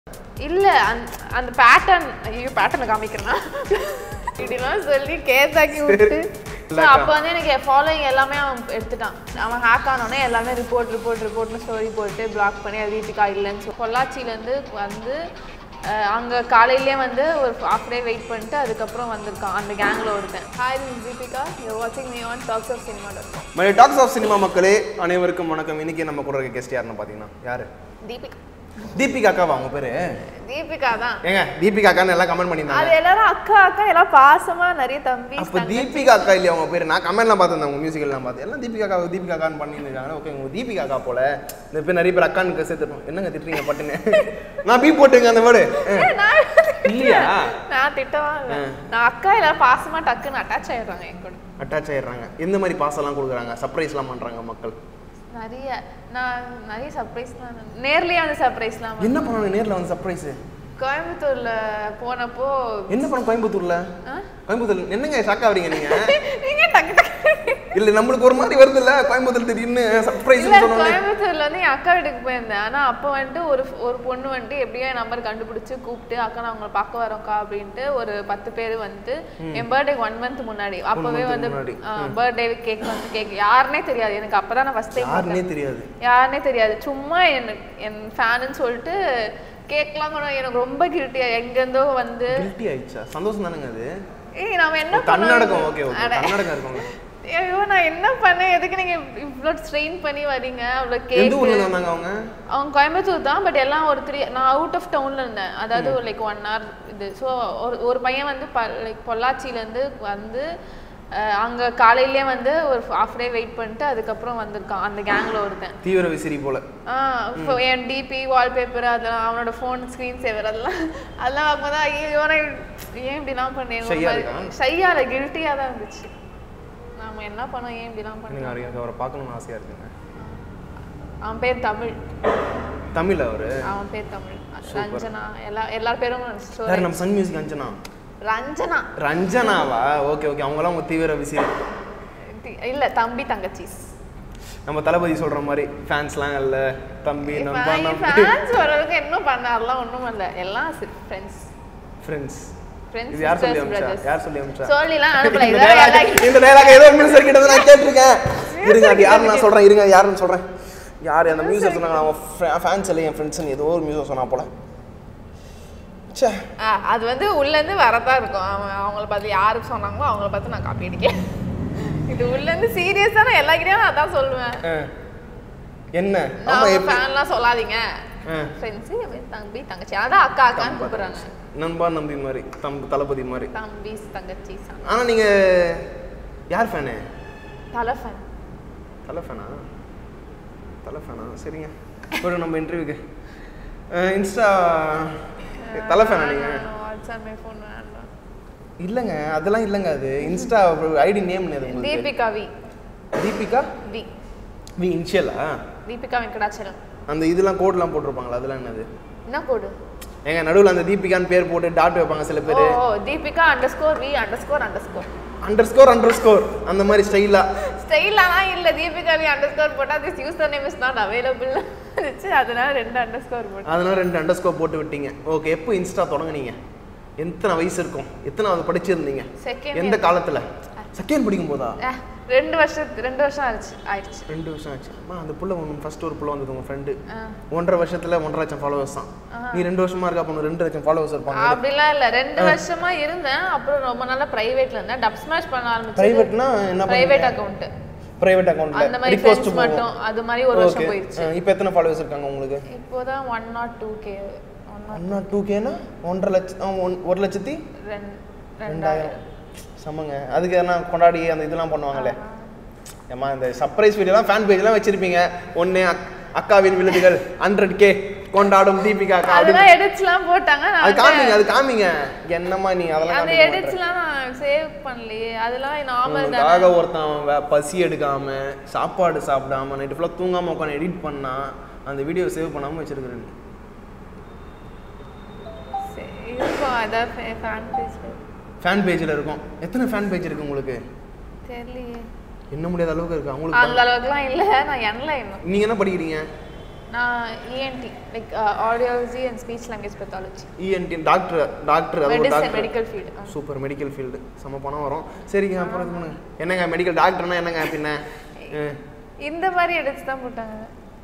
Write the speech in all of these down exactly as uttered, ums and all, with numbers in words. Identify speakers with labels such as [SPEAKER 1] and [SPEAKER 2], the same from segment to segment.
[SPEAKER 1] இல்ல அந்த பேட்டர்ன் ஐயோ பேட்டர்னை காமிக்கிறேன்னா இப்படிலாம் சொல்லி கேஸாக்கி விட்டு அப்போ வந்து எனக்கு ஃபாலோயிங் எல்லாமே அவன் எடுத்துட்டான். அவன் ஹேக் ஆனோடனே எல்லாமே ரிப்போர்ட் ரிப்போர்ட் ரிப்போர்ட்னு ஸ்டோரி போட்டு பிளாக் பண்ணி அது தீபிகா இல்லைன்னு சொல்லி பொள்ளாச்சியிலேருந்து வந்து அங்கே காலையிலே வந்து ஒரு ஹாஃப் டே வெயிட் பண்ணிட்டு அதுக்கப்புறம் வந்திருக்கான் அந்த கேங்கில் ஒருத்தன். ஹாய் திஸ் தீபிகா, யூ வாட்சிங் me on talks of cinema dot com.
[SPEAKER 2] My talks of cinema மக்களே அனைவருக்கும் வணக்கம். இன்னைக்கு நம்ம கூட இருக்க கெஸ்ட் யாருன்னு பார்த்தீங்கன்னா யாரு?
[SPEAKER 1] தீபிகா.
[SPEAKER 2] தீபிகா அக்காவா உங்க பேரு?
[SPEAKER 1] தீபிகா தான்.
[SPEAKER 2] ஏங்க தீபிகா அக்கான்னு எல்லாம் கமெண்ட் பண்ணிருந்தாங்க.
[SPEAKER 1] அது எல்லாரும் அக்கா அக்கா எல்லாம் பாசமா நிறைய தம்பி.
[SPEAKER 2] அப்ப தீபிகா அக்கா இல்லையா உங்க பேரு? நான் கமெண்ட்லாம் பார்த்திருந்தேன், உங்க மியூசிக் எல்லாம் பார்த்து எல்லாம் தீபிகா அக்கா தீபிகா அக்கான்னு பண்ணிருக்காங்க. ஓகே உங்க தீபிகா அக்கா போல இந்த பேர் நிறைய பேர் அக்கான்னு சேர்த்துப்போம். என்னங்க திட்டுறீங்க பட்டுன்னு? நான் பீ போட்டுங்க அந்த வேர்டு இல்லையா?
[SPEAKER 1] நான் திட்டவா இல்லை, நான் அக்கா எல்லாம் பாசமா டக்குன்னு அட்டாச் ஆயிடுறாங்க என் கூட.
[SPEAKER 2] அட்டாச் ஆயிடுறாங்க. எந்த மாதிரி பாசம்லாம் கொடுக்குறாங்க, சர்ப்ரைஸ்லாம் பண்றாங்க மக்கள்?
[SPEAKER 1] நிறைய நான் நிறைய சர்ப்ரைஸ்லாம் நேர்லயே வந்து சர்ப்ரைஸ்லாம்.
[SPEAKER 2] என்ன பண்ணாங்க நேர்ல வந்து சர்ப்ரைஸ்?
[SPEAKER 1] கோயம்புத்தூர்ல போனப்போ
[SPEAKER 2] என்ன பண்ண? கோயம்புத்தூர்ல கோயம்புத்தூர் என்னங்க ஷாக் ஆவறீங்க நீங்க?
[SPEAKER 1] நீங்க டக்கு டக்கு
[SPEAKER 2] இல்ல நம்மளுக்கு ஒரு மாதிரி வருது இல்ல கோயம்புத்தூர் திடீர்னு சர்ப்ரைஸ் சொன்னோனே.
[SPEAKER 1] கோயம்புத்தூர்ல வந்து என் அக்கா வீட்டுக்கு போயிருந்தேன். ஆனா அப்போ வந்துட்டு ஒரு ஒரு பொண்ணு வந்துட்டு எப்படியோ என் நம்பர் கண்டுபிடிச்சு கூப்பிட்டு அக்கா நான் உங்களை பார்க்க வரோம்க்கா அப்படின்ட்டு ஒரு பத்து பேர் வந்து என் பர்த்டே ஒன் மந்த் முன்னாடி அப்பவே வந்து பர்த்டே கேக் வந்து கேக் யாருன்னே தெரியாது எனக்கு. அப்பதான் நான் ஃபர்ஸ்ட் டைம்.
[SPEAKER 2] யாருன்னே தெரியாது
[SPEAKER 1] யாருன்னே தெரியாது சும்மா என் என் ஃபேனுன்னு சொல்லிட்டு கேக்லாம் கூட எனக்கு ரொம்ப கில்ட்டியா எங்கேருந்தோ வந்து
[SPEAKER 2] கில்ட்டி ஆயிடுச்சா? சந்தோஷம் தானங்க அது.
[SPEAKER 1] ஏய் நாம என்ன
[SPEAKER 2] கண்ணடக்கம். ஓகே ஓகே கண்ணடக்கம் இருக்குங்க.
[SPEAKER 1] ஐயோ நான் என்ன பண்ணேன், எதுக்கு நீங்க இவ்ளோ ஸ்ட்ரெயின் பண்ணி வரீங்க? அவ்ளோ கேக்.
[SPEAKER 2] எந்த ஊர்ல வந்தாங்க அவங்க? அவங்க
[SPEAKER 1] கோயம்புத்தூர் தான், பட் எல்லாம் ஒரு த்ரீ நான் அவுட் ஆஃப் டவுன்ல இருந்தேன். அதாவது லைக் ஒன் ஹவர் இது. ஸோ ஒரு ஒரு பையன் வந்து லைக் பொள்ளாச்சியிலேருந்து வந்து அங்கே காலையிலே வந்து ஒரு ஹாஃப் டே வெயிட் பண்ணிட்டு அதுக்கப்புறம் வந்திருக்கான் அந்த கேங்கில் ஒருத்தன்.
[SPEAKER 2] தீவிர விசிறி போல.
[SPEAKER 1] ஆ என் டிபி வால்பேப்பர் அதெல்லாம் அவனோட ஃபோன் ஸ்க்ரீன் சேவர் அதெல்லாம் அதெல்லாம் பார்க்கும்போது ஐயோ ஏன் இப்படிலாம் பண்ணேன், ஷையால கில்ட்டியாக தான் இருந்துச்சு. நாம என்ன பண்ணோம், ஏன் இப்படிலாம் பண்ணேன்.
[SPEAKER 2] அவரை பார்க்கணும்னு ஆசையாக இருக்குங்க.
[SPEAKER 1] அவன் பேர் தமிழ்.
[SPEAKER 2] தமிழ் அவரு?
[SPEAKER 1] அவன் பேர் தமிழ். ரஞ்சனா எல்லா எல்லா பேரும்
[SPEAKER 2] நம்ம சன் மியூசிக் அஞ்சனா.
[SPEAKER 1] ரஞ்சனா.
[SPEAKER 2] ரஞ்சனாவா? ஓகே ஓகே அவங்களாம் உங்க தீவிர விசிறி
[SPEAKER 1] இல்ல தம்பி தங்கச்சி.
[SPEAKER 2] நம்ம தளபதி சொல்ற மாதிரி ஃபேன்ஸ்லாம் இல்ல தம்பி நம்ம
[SPEAKER 1] ஃபேன்ஸ் வரதுக்கு என்ன பண்ணாரலாம் ஒண்ணும் இல்ல, எல்லாம் ஃப்ரெண்ட்ஸ்.
[SPEAKER 2] Friends
[SPEAKER 1] friends.
[SPEAKER 2] இது யார் சொல்லி அனுப்பிச்சா? யார் சொல்லி அனுப்பிச்சா?
[SPEAKER 1] சொல்லிலாம் அனுப்பல.
[SPEAKER 2] இந்த டயலாக் ஏதோ மியூசிக் கிட்ட நான் கேட்டிருக்கேன். இருங்க அது யார் நான் சொல்றேன், இருங்க யாருன்னு சொல்றேன். யார் அந்த மியூசிக் சொன்னாங்க? அவங்க ஃபேன்ஸ் இல்ல என் ஃப்ரெண்ட்ஸ் ஏதோ ஒரு மியூசிக் சொன்னா போல.
[SPEAKER 1] அது வந்து உள்ள இருந்து வரதா இருக்கும். அவன் அவங்கள பார்த்து யாருக்கு சொன்னாங்களோ அவங்கள பார்த்து நான் காப்பி அடிக்கேன். இது உள்ள இருந்து சீரியஸா நான் எல்லாக்கிட்டையும் நான் அதான் சொல்லுவேன்.
[SPEAKER 2] என்ன
[SPEAKER 1] ஃபேன்லாம் சொல்லாதீங்க, ஃப்ரெண்ட்ஸ் தம்பி தங்கச்சி அதான் அக்கா அக்கான்னு கூப்பிடுறாங்க.
[SPEAKER 2] நண்பா நம்பி மாதிரி தம்பி தளபதி மாதிரி
[SPEAKER 1] தம்பி தங்கச்சி.
[SPEAKER 2] ஆனா நீங்க யார் ஃபேனு?
[SPEAKER 1] தலை ஃபேன்.
[SPEAKER 2] தலை ஃபேனா? தலை ஃபேனா? சரிங்க ஒரு நம்ம இன்டர்வியூக்கு இன்ஸ்டா தலை ஃபேனா நீங்க?
[SPEAKER 1] வாட்ஸ்அப் மே ஃபோன் வேண்டாம்.
[SPEAKER 2] இல்லங்க அதெல்லாம் இல்லங்க, அது இன்ஸ்டா ஐடி நேம் என்ன உங்களுக்கு?
[SPEAKER 1] Deepika V.
[SPEAKER 2] Deepika
[SPEAKER 1] V.
[SPEAKER 2] V இனிஷியலா?
[SPEAKER 1] தீபிகா வெங்கடாச்சலம்.
[SPEAKER 2] அந்த இதெல்லாம் கோட்லாம் போட்டுருப்பாங்களா, அதெல்லாம் என்னது?
[SPEAKER 1] என்ன கோடு?
[SPEAKER 2] ஏங்க நடுவுல அந்த தீபிகான்னு பேர் போட்டு டாட் வைப்பாங்க சில பேர்.
[SPEAKER 1] Oh Deepika underscore V underscore underscore
[SPEAKER 2] underscore underscore அந்த மாதிரி ஸ்டைலா
[SPEAKER 1] ஸ்டைலாலாம் இல்ல. தீபிகா வி அண்டர்ஸ்கோர் போட்டா this user name is not available இருந்துச்சு, அதனால ரெண்டு அண்டர்ஸ்கோர் போட்டு
[SPEAKER 2] அதனால ரெண்டு அண்டர்ஸ்கோர் போட்டு விட்டீங்க. ஓகே எப்போ இன்ஸ்டா தொடங்குனீங்க? எத்தனை வயசு இருக்கும்? எத்தனாவது படிச்சிருந்தீங்க? எந்த காலத்துல? செகண்ட் படிக்கும் போதா?
[SPEAKER 1] ரெண்டு வருஷம் ரெண்டு வருஷம் ஆச்சு ஆயிடுச்சு
[SPEAKER 2] ரெண்டு வருஷம் ஆச்சு. அம்மா அந்த புள்ள ஒன்று ஃபர்ஸ்ட் ஒரு புள்ள வந்தது உங்க ஃப்ரெண்டு ஒன்றரை வருஷத்துல ஒன்றரை லட்சம் ஃபாலோவர்ஸ் தான். நீ ரெண்டு வருஷமா இருக்கா பொண்ணு ரெண்டு லட்சம் ஃபாலோவர்ஸ் இருப்பாங்க.
[SPEAKER 1] அப்படிலாம் இல்ல, ரெண்டு வருஷமா இருந்தேன். அப்புறம் ரொம்ப நாளா பிரைவேட்ல இருந்தேன். டப் ஸ்மாஷ் பண்ண ஆரம்பிச்சேன்.
[SPEAKER 2] பிரைவேட்னா என்ன?
[SPEAKER 1] Private account.
[SPEAKER 2] பிரைவேட் அக்கவுண்ட்ல ரிக்வெஸ்ட் மட்டும்
[SPEAKER 1] அது மாதிரி ஒரு வருஷம் போயிடுச்சு.
[SPEAKER 2] இப்போ எத்தனை ஃபாலோவர்ஸ் இருக்காங்க உங்களுக்கு?
[SPEAKER 1] இப்போதான் one not two K.
[SPEAKER 2] One not two கேனா ஒன்றரை லட்சம் ஒரு லட்சத்தி ரெண்டாயிரம் சமங்க. அதுக்கு எதனா கொண்டாடி அந்த இதெல்லாம் பண்ணுவாங்களே ஏமா இந்த சர்ப்ரைஸ் வீடியோலாம் ஃபேன் பேஜ்லாம் வச்சிருப்பீங்க. ஒன்று அக்காவின் விழுதுகள் ஹண்ட்ரட் கே கொண்டாடும் தீபிகா அக்கா
[SPEAKER 1] அதெல்லாம் எடிட்ஸ்லாம் போட்டாங்க.
[SPEAKER 2] அது காமிங்க அது காமிங்க என்னம்மா நீ அதெல்லாம்
[SPEAKER 1] அந்த எடிட்ஸ்லாம் நான் சேவ் பண்ணலையே. அதெல்லாம் நார்மல் தான்.
[SPEAKER 2] ஆக ஒருத்தன் பசி எடுக்காம சாப்பாடு சாப்பிடாம நைட்டு ஃபுல்லாக தூங்காமல் உட்காந்து எடிட் பண்ணா அந்த வீடியோ சேவ் பண்ணாமல் வச்சிருக்கிறேன்.
[SPEAKER 1] இருக்கும் அதான் ஃபேன் பேஜ்.
[SPEAKER 2] ஃபேன் பேஜில் இருக்கும். எத்தனை ஃபேன் பேஜ் இருக்கு உங்களுக்கு?
[SPEAKER 1] தெரியலையே.
[SPEAKER 2] என்ன முடியாத அளவுக்கு இருக்கு உங்களுக்கு?
[SPEAKER 1] அந்த அளவுக்குலாம் இல்ல. நான் என்ல என்ன?
[SPEAKER 2] நீங்க என்ன படிக்கிறீங்க?
[SPEAKER 1] நான் E N T like uh, audiology and speech language pathology.
[SPEAKER 2] E N T doctor doctor அது
[SPEAKER 1] doctor medical field.
[SPEAKER 2] Super medical field. சம பணம் வரும். சரிங்க அப்புறம் இது பண்ணுங்க. என்னங்க மெடிக்கல் டாக்டர்னா என்னங்க பின்ன?
[SPEAKER 1] இந்த மாதிரி எடுத்து தான் போட்டாங்க.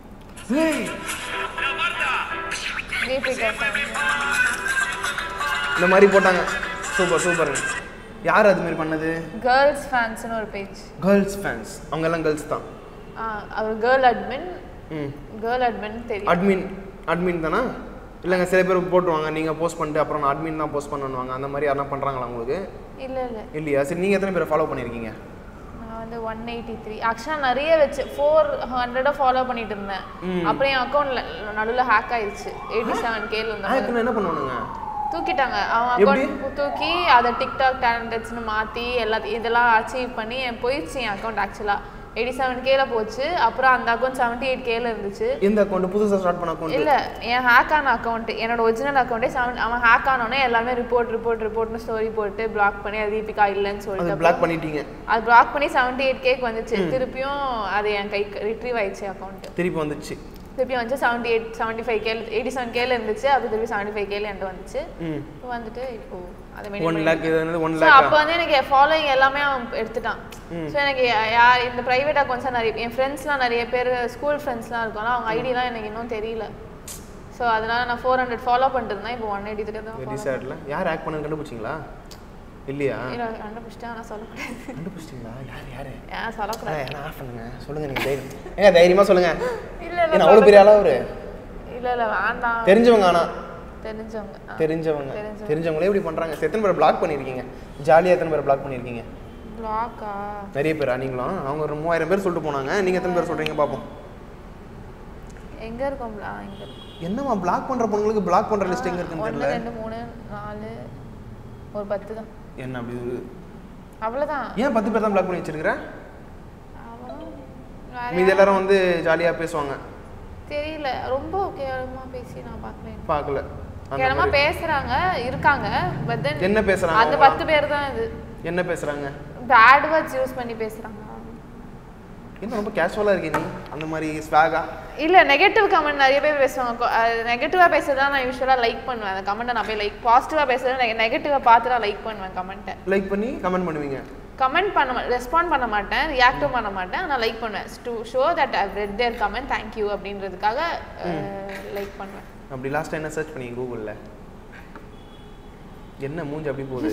[SPEAKER 2] இந்த மாதிரி போட்டாங்க. Super super. யார் அது மாதிரி பண்ணது?
[SPEAKER 1] கேர்ள்ஸ் ஃபேன்ஸ்னு ஒரு பேஜ்.
[SPEAKER 2] Girls fans. அவங்க எல்லாம் கேர்ள்ஸ் தான்.
[SPEAKER 1] ஆ அவர் கேர்ள் அட்மின். ம் கேர்ள் அட்மின் தெரியும்.
[SPEAKER 2] அட்மின் அட்மின் தானா? இல்லங்க சில பேர் போடுவாங்க நீங்க போஸ்ட் பண்ணிட்டு அப்புறம் நான் அட்மின் தான் போஸ்ட் பண்ணுவாங்க. அந்த மாதிரி யாரனா பண்றாங்களா உங்களுக்கு?
[SPEAKER 1] இல்ல இல்ல.
[SPEAKER 2] இல்லையா? சரி நீங்க எத்தனை பேரை ஃபாலோ பண்ணிருக்கீங்க?
[SPEAKER 1] நான் வந்து one eighty-three. ஆக்சுவலா நிறைய வெச்சு four hundred ஃபாலோ பண்ணிட்டு இருந்தேன். அப்புறம் என் அக்கவுண்ட்ல நடுவுல ஹேக் ஆயிருச்சு. eighty-seven K ல இருந்தா.
[SPEAKER 2] ஹேக்னா என்ன பண்ணுவானுங்க?
[SPEAKER 1] தூக்கிட்டாங்க. அவன் அக்கவுண்ட் தூக்கி அத டிக்டாக் டேலண்ட்ஸ்னு மாத்தி எல்லாத்தையும் இதெல்லாம் அச்சீவ் பண்ணி போயிடுச்சு என் அக்கவுண்ட் ஆக்சுவலா eighty-seven K ல போச்சு. அப்புறம் அந்த அக்கவுண்ட் seventy-eight K ல இருந்துச்சு.
[SPEAKER 2] இந்த அக்கவுண்ட் புதுசா ஸ்டார்ட் பண்ண அக்கவுண்ட்
[SPEAKER 1] இல்ல என் ஹேக் ஆன அக்கவுண்ட் என்னோட ஒரிஜினல் அக்கவுண்டே அவன் ஹேக் ஆனோனே எல்லாமே ரிப்போர்ட் ரிப்போர்ட் ரிப்போர்ட்னு ஸ்டோரி போட்டு பிளாக் பண்ணி அது தீபிகா இல்லன்னு சொல்லிட்டு
[SPEAKER 2] அது பிளாக் பண்ணிட்டீங்க.
[SPEAKER 1] அது பிளாக் பண்ணி seventy-eight K க்கு வந்துச்சு. திருப்பியும் அது என் கை ரிட்ரீவ் ஆயிடுச்சு அக்கவுண்ட்.
[SPEAKER 2] திருப்பி வந்துச்சு.
[SPEAKER 1] திருப்பி வந்து seventy-eight seventy-five K eighty-seven K ல இருந்துச்சு. அப்ப திருப்பி seventy-five K ல என்கிட்ட வந்துச்சு. இப்போ வந்துட்டு இப்போ அது
[SPEAKER 2] one lakh இது வந்து one lakh.
[SPEAKER 1] அப்ப வந்து எனக்கு ஃபாலோயிங் எல்லாமே அவன் எடுத்துட்டான். சோ எனக்கு யார் இந்த பிரைவேட் அக்கவுண்ட்ஸ் நிறைய என் ஃப்ரெண்ட்ஸ்லாம் நிறைய பேர் ஸ்கூல் ஃப்ரெண்ட்ஸ்லாம் இருக்காங்க. அவங்க ஐடிலாம் எனக்கு இன்னும் தெரியல. சோ அதனால நான் four hundred ஃபாலோ பண்ணிட்டு இருந்தேன். இப்போ one eighty-three தான்.
[SPEAKER 2] வெரி சேட்ல. யார் ஹேக் பண்ணது கண்டுபிடிச்சீங்களா? இல்லையா?
[SPEAKER 1] இல்ல கண்டுபிடிச்சா நான் சொல்ல கூடாது.
[SPEAKER 2] கண்டுபிடிச்சீங்களா? யார் யாரு?
[SPEAKER 1] ஏன் சொல்ல கூடாது?
[SPEAKER 2] நான் ஆஃப் பண்ணுங்க. சொல்லுங்க நீங்க தைரியம். ஏங்க தைரியமா சொல்லுங்க.
[SPEAKER 1] இல்ல இல்ல.
[SPEAKER 2] என்ன அவ்வளவு பெரிய ஆளா அவரு?
[SPEAKER 1] இல்ல இல்ல வேண்டாம்.
[SPEAKER 2] தெரிஞ்சவங்க ஆனா
[SPEAKER 1] தெரிஞ்சவங்க.
[SPEAKER 2] தெரிஞ்சவங்க. தெரிஞ்சவங்களே இப்படி பண்றாங்க. எத்தனை பேரை பிளாக் பண்ணிருக்கீங்க? ஜாலியா எத்தனை பேரை பிளாக் பண்ணிருக்கீங்க?
[SPEAKER 1] பிளாக்கா? நிறைய
[SPEAKER 2] பேரா நீங்களும்? அவங்க ஒரு மூவாயிரம் பேர் சொல்லிட்டு போனாங்க. நீங்க எத்தனை பேர் சொல்றீங்க பாப்போம்.
[SPEAKER 1] எங்க இருக்கோம் பிளாக் எங்க இருக்கு?
[SPEAKER 2] என்னமா பிளாக் பண்ற பொண்ணுங்களுக்கு பிளாக் பண்ற லிஸ்ட் எங்க இருக்குன்னு தெரியல.
[SPEAKER 1] one two three four ஒரு ten தான்.
[SPEAKER 2] என்ன அப்படி ஒரு
[SPEAKER 1] அவ்வளவுதான்.
[SPEAKER 2] ஏன் ten பேர் தான் பிளாக் பண்ணி வச்சிருக்கற? மீதி எல்லாரும் வந்து ஜாலியா பேசுவாங்க.
[SPEAKER 1] தெரியல ரொம்ப கேவலமா பேசி நான் பார்க்கல.
[SPEAKER 2] பார்க்கல.
[SPEAKER 1] கேவலமா பேசுறாங்க இருக்காங்க. பட் தென்
[SPEAKER 2] என்ன பேசுறாங்க?
[SPEAKER 1] அந்த ten பேர் தான் இது.
[SPEAKER 2] என்ன பேசுறாங்க?
[SPEAKER 1] பேட் வேர்ட்ஸ் யூஸ் பண்ணி பேசுறாங்க.
[SPEAKER 2] என்ன ரொம்ப கேஷுவலா இருக்கீ நீ? அந்த மாதிரி ஸ்வாகா?
[SPEAKER 1] இல்ல நெகட்டிவ் கமெண்ட் நிறைய பேர் பேசுவாங்க. நெகட்டிவா பேசுறதா நான் யூசுவலா லைக் பண்ணுவேன். அந்த கமெண்ட்டை நான் போய் லைக் பாசிட்டிவா பேசுறத நெகட்டிவா பார்த்து நான் லைக் பண்ணுவேன் கமெண்ட்டை.
[SPEAKER 2] லைக் பண்ணி கமெண்ட் பண்ணுவீங்க?
[SPEAKER 1] கமெண்ட் பண்ண ரெஸ்பாண்ட் பண்ண மாட்டேன். ரியாக்டும் பண்ண மாட்டேன். நான் லைக் பண்ணுவேன். To show that I read their comment thank you அப்படின்றதுக்காக லைக் பண்ணுவேன்.
[SPEAKER 2] அப்படி லாஸ்ட் என்ன சர்ச் பண்ணி கூகுள்ல? என்ன மூஞ்சி அப்படி போகுது?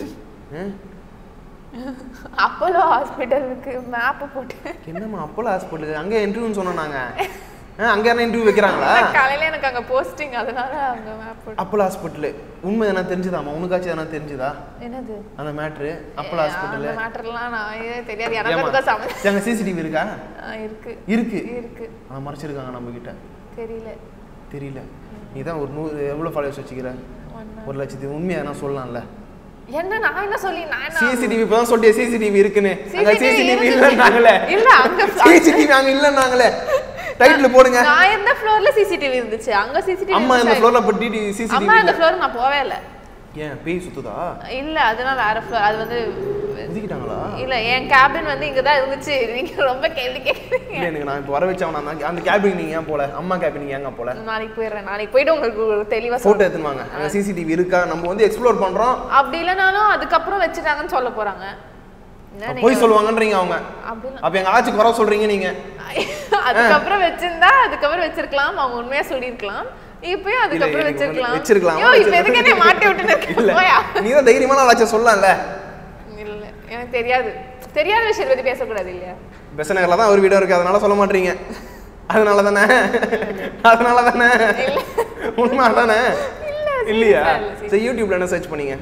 [SPEAKER 1] அப்போலோ ஹாஸ்பிடலுக்கு மேப் போட்டு.
[SPEAKER 2] என்னம்மா அப்போலோ ஹாஸ்பிடலுக்கு? அங்க இன்டர்வியூன்னு சொன்னாங்க. அங்க என்ன இன்டர்வியூ வைக்கறாங்களா?
[SPEAKER 1] காலையில எனக்கு அங்க போஸ்டிங் அதனால அங்க மேப் போட்டு.
[SPEAKER 2] அப்போலோ ஹாஸ்பிடல் உண்மை என்ன தெரிஞ்சதாமா? உனக்காச்சு என்ன தெரிஞ்சதா?
[SPEAKER 1] என்னது?
[SPEAKER 2] அந்த மேட்டர் அப்போலோ ஹாஸ்பிடல்.
[SPEAKER 1] அந்த மேட்டர்லாம் நான் தெரியாது. எனக்கு அதுக்கு சம
[SPEAKER 2] அங்க சிசிடிவி இருக்கா?
[SPEAKER 1] இருக்கு.
[SPEAKER 2] இருக்கு.
[SPEAKER 1] இருக்கு.
[SPEAKER 2] ஆ மறைச்சிருக்காங்க நம்ம கிட்ட.
[SPEAKER 1] தெரியல. தெரியல.
[SPEAKER 2] நீ தான் ஒரு நூறு எவ்வளவு ஃபாலோவர்ஸ் வச்சிக்கிற? ஒரு லட்சத்துக்கு உண்மையா நான் சொல்லலாம்ல.
[SPEAKER 1] என்ன நான் என்ன சொல்லி நான்
[SPEAKER 2] சிசிடிவி இப்ப தான் சொல்லியே சிசிடிவி இருக்குன்னு. அங்க சிசிடிவி இல்லன்னாங்களே.
[SPEAKER 1] இல்ல அங்க
[SPEAKER 2] சிசிடிவி அங்க இல்லன்னாங்களே. டைட்டில் போடுங்க.
[SPEAKER 1] நான் எந்த ஃப்ளோர்ல சிசிடிவி இருந்துச்சு? அங்க சிசிடிவி.
[SPEAKER 2] அம்மா இந்த ஃப்ளோர்ல பட்டி சிசிடிவி.
[SPEAKER 1] அம்மா அந்த ஃப்ளோர் நான் போவே இல்ல.
[SPEAKER 2] ஏன் பேய் சுத்துதா?
[SPEAKER 1] இல்ல அதெல்லாம் வேற ஃப்ளோர். அது வந்து
[SPEAKER 2] ஒதுக்கிட்டாங்களா?
[SPEAKER 1] இல்ல என் கேபின் வந்து இங்க தான் இருந்துச்சு. நீங்க ரொம்ப கேள்வி கேக்குறீங்க.
[SPEAKER 2] இல்ல எனக்கு நான் இப்ப வர வச்சவனா அந்த அந்த கேபின் நீங்க ஏன் போல? அம்மா கேபின் நீங்க ஏங்க போல?
[SPEAKER 1] நாளைக்கு போயிடுறேன். நாளைக்கு போய்ட்டு உங்களுக்கு தெளிவா
[SPEAKER 2] போட்டோ எடுத்துட்டு வாங்க. அங்க சிசிடிவி இருக்கா? நம்ம வந்து எக்ஸ்ப்ளோர் பண்றோம்.
[SPEAKER 1] அப்படி இல்லனாலும் அதுக்கு அப்புறம் வெச்சிட்டாங்கன்னு சொல்ல போறாங்க.
[SPEAKER 2] போய் சொல்லுவாங்கன்றீங்க அவங்க. அப்ப எங்க ஆட்சிக்கு வர சொல்றீங்க நீங்க.
[SPEAKER 1] அதுக்கு அப்புறம் வெச்சிருந்தா அதுக்கு அப்புறம் வெச்சிருக்கலாம். அவங்க உண்மையா சொல்லிருக்கலாம். இப்பயும் அதுக்கு அப்புறம் வெச்சிருக்கலாம்.
[SPEAKER 2] வெச்சிருக்கலாம்.
[SPEAKER 1] ஐயோ இப்போ எதுக்கு என்ன மாட்டி விட்டுனே?
[SPEAKER 2] நீ தான் தைரியமா நான் ஆச்சே சொல்லலாம்ல.
[SPEAKER 1] இல்ல எனக்கு தெரியாது. தெரியாத விஷயத்தை பத்தி பேச கூடாது இல்லையா?
[SPEAKER 2] பெசனகர்ல தான் ஒரு வீடியோ இருக்கு அதனால சொல்ல மாட்டீங்க. அதனால தானே? அதனால தானே? இல்ல. உண்மை தானே? இல்ல. இல்லையா? சரி யூடியூப்ல என்ன சர்ச் பண்ணீங்க?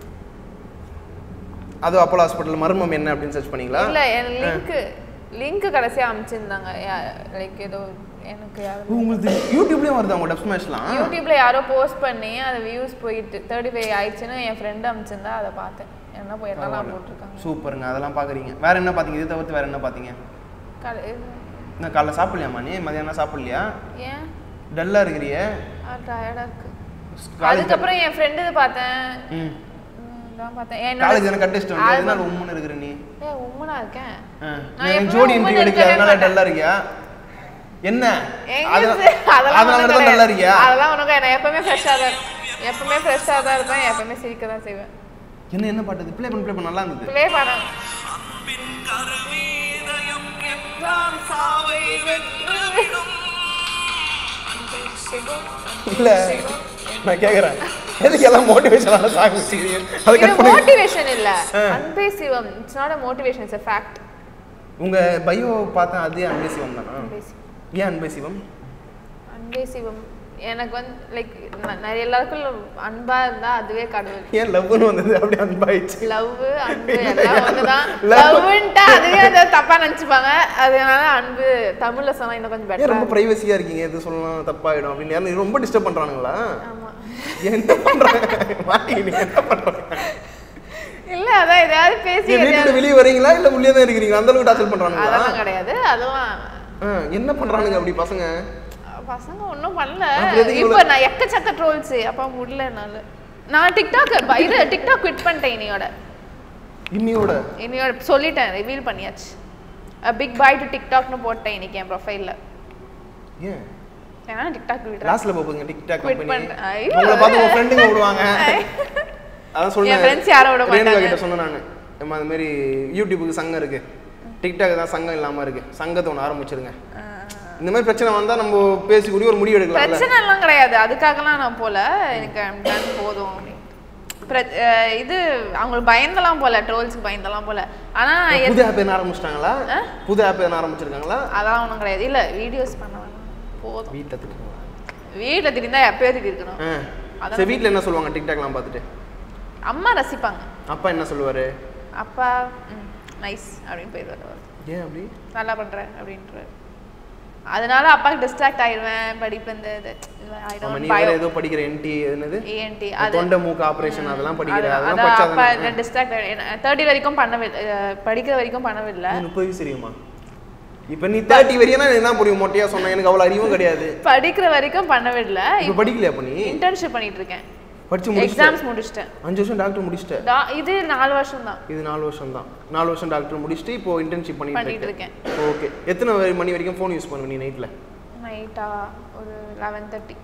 [SPEAKER 2] அது அப்போலோ ஹாஸ்பிடல் மர்மம் என்ன அப்படின்னு சர்ச் பண்ணீங்களா?
[SPEAKER 1] இல்ல லிங்க் லிங்க் கடைசியா அனுப்பிச்சிருந்தாங்க. லைக் ஏதோ எனக்கு யாரோ
[SPEAKER 2] உங்களுக்கு யூடியூப்லயே வருது அவங்க டப் ஸ்மாஷ்லாம்.
[SPEAKER 1] யூடியூப்ல யாரோ போஸ்ட் பண்ணி அது வியூஸ் போயிட்டு thirty-five ஆயிடுச்சுன்னு என் ஃப்ரெண்ட் அனுப்பிச்சிருந்தா அதை பார்த்தேன். என்ன போய் என்னலாம் போட்டுருக்காங்க.
[SPEAKER 2] சூப்பருங்க. அதெல்லாம் பாக்குறீங்க. வேற என்ன பாத்தீங்க? இது தவிர்த்து வேற என்ன பாத்தீங்க? நான் காலைல சாப்பிடலையாமா நீ? மதியானம் சாப்பிடலையா? ஏன் டல்லா இருக்கறியே? ஆ டயர்டா இருக்கு. அதுக்கு அப்புறம் என் ஃப்ரெண்ட் இது பார்த்தேன். ம் நான் பார்த்தேன். என்ன காலேஜ் என்ன கட்டெஸ்ட் வந்து அதனால உம்முன்னு இருக்கற நீ? ஏ உம்முனா இருக்கேன். நான் ஜோடி இன்டர்வியூ எடுக்கிறதுனால டல்லா இருக்கியா? என்ன
[SPEAKER 1] அதெல்லாம் நல்லா இருக்கியா? அதெல்லாம் உனக்கு நான் எப்பவுமே ஃப்ரெஷ்ஷாக தான் எப்பவுமே ஃப்ரெஷ்ஷாக தான் இருப்பேன், எப்பவுமே சிரிக்க தான் செய்வேன்.
[SPEAKER 2] என்ன என்ன பாட்டு இது? ப்ளே பண்ண ப்ளே பண்ண நல்லா இருந்தது.
[SPEAKER 1] ப்ளே பண்ண
[SPEAKER 2] இல்ல நான் கேக்குறேன், எதுக்கு எல்லாம் மோட்டிவேஷனான சாங் வச்சிருக்கீங்க? அது கட் பண்ணி.
[SPEAKER 1] மோட்டிவேஷன் இல்ல, Anbe Sivam. It's not a motivation, it's a fact.
[SPEAKER 2] உங்க பயோ பார்த்தா அதே அன்பே சிவம் தானா? ஏன் அன்பே சிவம்?
[SPEAKER 1] அன்பே சிவம் எனக்கு வந்து லைக் நிறைய எல்லாருக்கும் அன்பா இருந்தா அதுவே கடவுள்.
[SPEAKER 2] ஏன் லவ்னு வந்தது அப்படி அன்பாயிடுச்சு?
[SPEAKER 1] லவ் அன்பு எல்லாம் ஒண்ணுதான். லவ்ன்ட்டா அதுவே அதை தப்பா நினைச்சுப்பாங்க, அதனால அன்பு தமிழ்ல சொன்னா இன்னும் கொஞ்சம் பெட்டரா.
[SPEAKER 2] ரொம்ப பிரைவசியா இருக்கீங்க, எது சொல்லலாம் தப்பாயிடும் அப்படின்னு ரொம்ப டிஸ்டர்ப் பண்றானுங்களா?
[SPEAKER 1] ஆமா.
[SPEAKER 2] என்ன பண்றாங்க மாட்டிங்க? என்ன பண்றாங்க?
[SPEAKER 1] இல்ல அதான் ஏதாவது பேசி
[SPEAKER 2] வீட்டுல வெளிய வரீங்களா இல்ல உள்ளே தான் இருக்கீங்களா? அந்த அளவுக்கு டார்ச்சர் பண்றானுங்களா?
[SPEAKER 1] அதெல்லாம் கிடையாது. அதெல்லாம்
[SPEAKER 2] என்ன பண்றானுங்க அப்படி பசங்க?
[SPEAKER 1] பசங்க ஒன்றும் பண்ணல. இப்போ நான் எக்கச்சக்க ட்ரோல்ஸ் அப்பா முடியலனால நான் டிக்டாக் இது டிக்டாக் குவிட் பண்ணிட்டேன். இனியோட
[SPEAKER 2] இன்னியோட
[SPEAKER 1] இன்னியோட சொல்லிட்டேன், ரிவீல் பண்ணியாச்சு. பிக் பாய் டு டிக்டாக்னு போட்டேன் இன்னைக்கு என் ப்ரொஃபைல்ல.
[SPEAKER 2] ஏன்
[SPEAKER 1] ஏன்னா டிக்டாக் விடுறேன்.
[SPEAKER 2] லாஸ்ட்ல போடுங்க டிக்டாக் கம்பெனி. உங்களை பார்த்து உங்க ஃப்ரெண்டுங்க விடுவாங்க. அதான் சொல்றேன்,
[SPEAKER 1] என் ஃப்ரெண்ட்ஸ் யாரை விட மாட்டாங்க.
[SPEAKER 2] ரேணுகா கிட்ட சொன்னேன் நான், அம்மா இந்த மாதிரி யூடியூபுக்கு சங்கம் இருக்கு, டிக்டாக் தான் சங்கம் இல்லாம இருக்கு, சங்கத்தை ஒன்று ஆரம்பிச்சிருங்க. இந்த மாதிரி பிரச்சனை வந்தா நம்ம பேசி கூடி ஒரு முடிவு எடுக்கலாம்.
[SPEAKER 1] பிரச்சனை எல்லாம் கிடையாது, அதுக்காகலாம் நான் போல. எனக்கு போதும் இது அவங்களுக்கு பயந்தெல்லாம் போல, ட்ரோல்ஸ்க்கு பயந்தெல்லாம் போல. ஆனா
[SPEAKER 2] புது ஆப் என்ன ஆரம்பிச்சிட்டாங்களா? புது ஆப் என்ன ஆரம்பிச்சிருக்காங்களா?
[SPEAKER 1] அதெல்லாம் ஒன்றும் கிடையாது. இல்ல வீடியோஸ் பண்ண போதும்.
[SPEAKER 2] வீட்டில் திட்டுவாங்க.
[SPEAKER 1] வீட்டில் திட்டிருந்தா எப்பயோ திட்டிருக்கணும்.
[SPEAKER 2] சரி, வீட்டில் என்ன சொல்லுவாங்க டிக்டாக்லாம் பார்த்துட்டு?
[SPEAKER 1] அம்மா ரசிப்பாங்க.
[SPEAKER 2] அப்பா என்ன சொல்லுவாரு?
[SPEAKER 1] அப்பா நைஸ் அப்படின்னு போயிடுவார்.
[SPEAKER 2] ஏன் அப்படி?
[SPEAKER 1] நல்லா பண்றேன் அப்படின்றாரு. அதனால அப்பாக்கு டிஸ்ட்ராக்ட் ஆயிடுவேன் படிப்புல இருந்து.
[SPEAKER 2] ஏதோ படிக்கிற என்டி என்னது
[SPEAKER 1] ஏஎன்டி
[SPEAKER 2] அது தொண்டை மூக்கு ஆபரேஷன் அதெல்லாம் படிக்கிற அதெல்லாம்
[SPEAKER 1] பச்சா அப்பா டிஸ்ட்ராக்ட் முப்பது வரைக்கும் பண்ணவே படிக்கிற வரைக்கும் பண்ணவே இல்ல.
[SPEAKER 2] முப்பது சரியுமா? இப்போ நீ முப்பது வரையனா என்ன புரியும்? மொட்டையா சொன்னா எனக்கு அவ்வளவு அறிவும் கிடையாது.
[SPEAKER 1] படிக்கிற வரைக்கும் பண்ணவே இல்ல.
[SPEAKER 2] இப்போ படிக்கலையா? அப்ப நீ
[SPEAKER 1] இன்டர்ன்ஷிப் பண்ணிட்டு இருக்கேன்.
[SPEAKER 2] படிச்சு முடிச்சிட்டேன்,
[SPEAKER 1] எக்ஸாம்ஸ் முடிச்சிட்டேன்.
[SPEAKER 2] அஞ்சு வருஷம் டாக்டர் முடிச்சிட்டேன்.
[SPEAKER 1] இது நாலு வருஷம் தான்.
[SPEAKER 2] இது நாலு வருஷம் தான். நாலு வருஷம் டாக்டர் முடிச்சிட்டு இப்போ இன்டர்ன்ஷிப் பண்ணிட்டு
[SPEAKER 1] இருக்கேன்.
[SPEAKER 2] ஓகே. எத்தனை மணி வரைக்கும் ஃபோன் யூஸ் பண்ணுவ நீ நைட்ல?
[SPEAKER 1] நைட்டா ஒரு பதினொன்று முப்பது.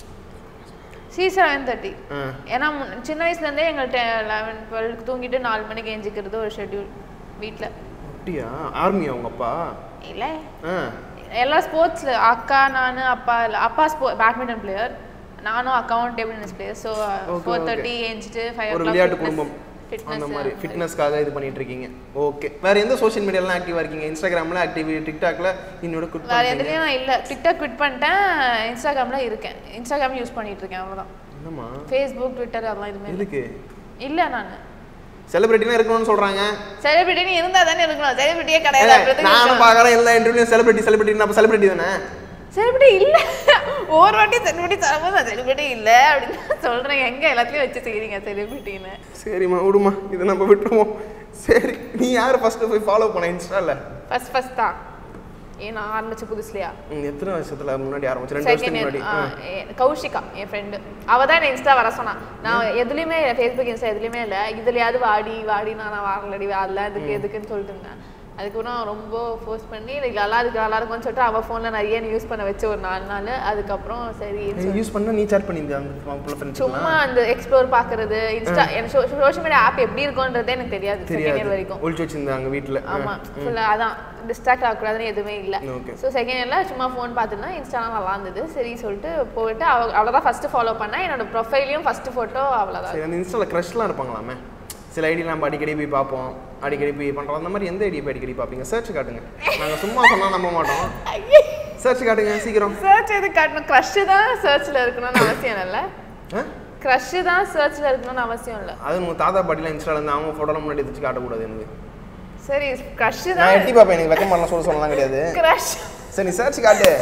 [SPEAKER 1] சி செவன் தேர்ட்டி. ஏன்னா சின்ன வயசுல இருந்தே எங்கள்கிட்ட லெவன் டுவெல் தூங்கிட்டு நாலு மணிக்கு எஞ்சிக்கிறது ஒரு ஷெட்யூல் வீட்டில்.
[SPEAKER 2] அப்படியா? ஆர்மியா உங்க அப்பா?
[SPEAKER 1] இல்லை, எல்லா ஸ்போர்ட்ஸ்ல அக்கா நான் அப்பா இல்லை. அப்பா ஸ்போ பேட்மிண்டன் பிளேயர், நானும் அக்காவும் table tennis player. So four thirty ஏஞ்சிட்டு ஃபைவ்
[SPEAKER 2] ஒரு விளையாட்டு குடும்பம் அந்த மாதிரி ஃபிட்னஸ்க்காக இது பண்ணிட்டு இருக்கீங்க. ஓகே. வேற எந்த சோஷியல் மீடியாலாம் ஆக்டிவா இருக்கீங்க? இன்ஸ்டாகிராம்ல ஆக்டிவ், டிக்டாக்ல இன்னோட குவிட் பண்ணிட்டீங்க.
[SPEAKER 1] வேற எதுலயும் நான் இல்ல. டிக்டாக் குவிட் பண்ணிட்டேன், இன்ஸ்டாகிராம்ல இருக்கேன். இன்ஸ்டாகிராம் யூஸ் பண்ணிட்டு இருக்கேன் அவ்வளவுதான்.
[SPEAKER 2] என்னமா? ஃபேஸ்புக்,
[SPEAKER 1] ட்விட்டர் அதெல்லாம் எதுமே
[SPEAKER 2] எதுக்கு
[SPEAKER 1] இல்ல. நான்
[SPEAKER 2] செலிபிரிட்டினா இருக்கணும்னு சொல்றாங்க.
[SPEAKER 1] செலிபிரிட்டி இருந்தா தானே இருக்கணும். செலிபிரிட்டியே கிடையாது.
[SPEAKER 2] நானும் பார்க்கறேன் எல்லா இன்டர்வியூலயும் செலிபிரிட்டி செலிபிரிட்டி. அப்ப செலிபிரிட்டி தானே? செலிபிரிட்டி
[SPEAKER 1] இல்ல. ஒரு வாட்டி செலிபிரிட்டி சொல்லும்போது நான் செலிபிரிட்டி இல்ல அப்படின்னு சொல்றேன். எங்க எல்லாத்தையும் வச்சு செய்றீங்க செலிபிரிட்டின்னு?
[SPEAKER 2] சரிம்மா விடுமா, இதை நம்ம விட்டுருவோம். சரி, நீ யாரை ஃபர்ஸ்ட் போய் ஃபாலோ பண்ண இன்ஸ்டால?
[SPEAKER 1] ஃபர்ஸ்ட் ஃபர்ஸ்ட் தான். ஏன் நான் ஆரம்பிச்ச புதுசுலையா?
[SPEAKER 2] எத்தனை வருஷத்துல முன்னாடி ஆரம்பிச்சேன்? ரெண்டு வருஷத்துக்கு முன்னாடி.
[SPEAKER 1] கௌஷிகா என் ஃப்ரெண்டு, அவ தான் என்ன இன்ஸ்டா வர சொன்னா. நான் எதுலையுமே ஃபேஸ்புக் இன்ஸ்டா எதுலையுமே இல்லை. இதுலையாவது வாடி வாடி நான் வரலடி வரல அதுக்கு எதுக்குன்னு சொல்லிட்டு இருந்தேன். அதுக்கப்புறம் ரொம்ப ஃபோர்ஸ் பண்ணி நல்லா இருக்கு நல்லா இருக்கும்னு சொல்லிட்டு அவள் ஃபோனில் நிறைய யூஸ் பண்ண வச்சு ஒரு நாலு நாள். அதுக்கப்புறம் சரி
[SPEAKER 2] யூஸ் பண்ண நீ சாட் பண்ணியிருந்தேன்.
[SPEAKER 1] சும்மா அந்த எக்ஸ்ப்ளோர் பார்க்கறது இன்ஸ்டா. எனக்கு சோஷியல் மீடியா ஆப் எப்படி இருக்கும்ன்றதே எனக்கு தெரியாது. செகண்ட் இயர் வரைக்கும்
[SPEAKER 2] ஒழிச்சு வச்சிருந்தாங்க வீட்டில்.
[SPEAKER 1] ஆமாம், ஃபுல்லாக அதான் டிஸ்ட்ராக்ட் ஆகக்கூடாதுன்னு எதுவுமே இல்லை. ஸோ செகண்ட் இயரில் சும்மா ஃபோன் பார்த்துருந்தேன். இன்ஸ்டாலாம் நல்லா இருந்தது. சரி சொல்லிட்டு போயிட்டு அவ அவ்வளோதான் ஃபஸ்ட்டு ஃபாலோ பண்ணேன். என்னோட ப்ரொஃபைலையும் ஃபஸ்ட்டு ஃபோட்டோ அவ்வளோதான்.
[SPEAKER 2] அந்த இன்ஸ்டாவில் க்ரஷ்லாம் இருப்பாங்களாமே? சில ஐடி நம்ம அடிக்கடி போய் பார்ப்போம், அடிக்கடி போய் பண்ணுறோம். அந்த மாதிரி எந்த ஐடி போய் அடிக்கடி பார்ப்பீங்க? சர்ச் காட்டுங்க. நாங்கள் சும்மா சொன்னால் நம்ப மாட்டோம். சர்ச் காட்டுங்க சீக்கிரம்.
[SPEAKER 1] சர்ச் எது காட்டணும்? க்ரஷ் தான் சர்ச்சில் இருக்கணும்னு அவசியம் இல்லை. க்ரஷ் தான் சர்ச்சில் இருக்கணும்னு அவசியம் இல்லை. அது உங்கள் தாத்தா பாட்டிலாம் இன்ஸ்டால இருந்து அவங்க ஃபோட்டோலாம் முன்னாடி எடுத்து காட்டக்கூடாது எனக்கு. சரி, க்ரஷ் தான். நான் எட்டி பார்ப்பேன், எனக்கு வெக்கம் பண்ணலாம் சொல்ல சொல்லலாம் கிடையாது. க்ரஷ் சரி, நீ சர்ச் காட்டு.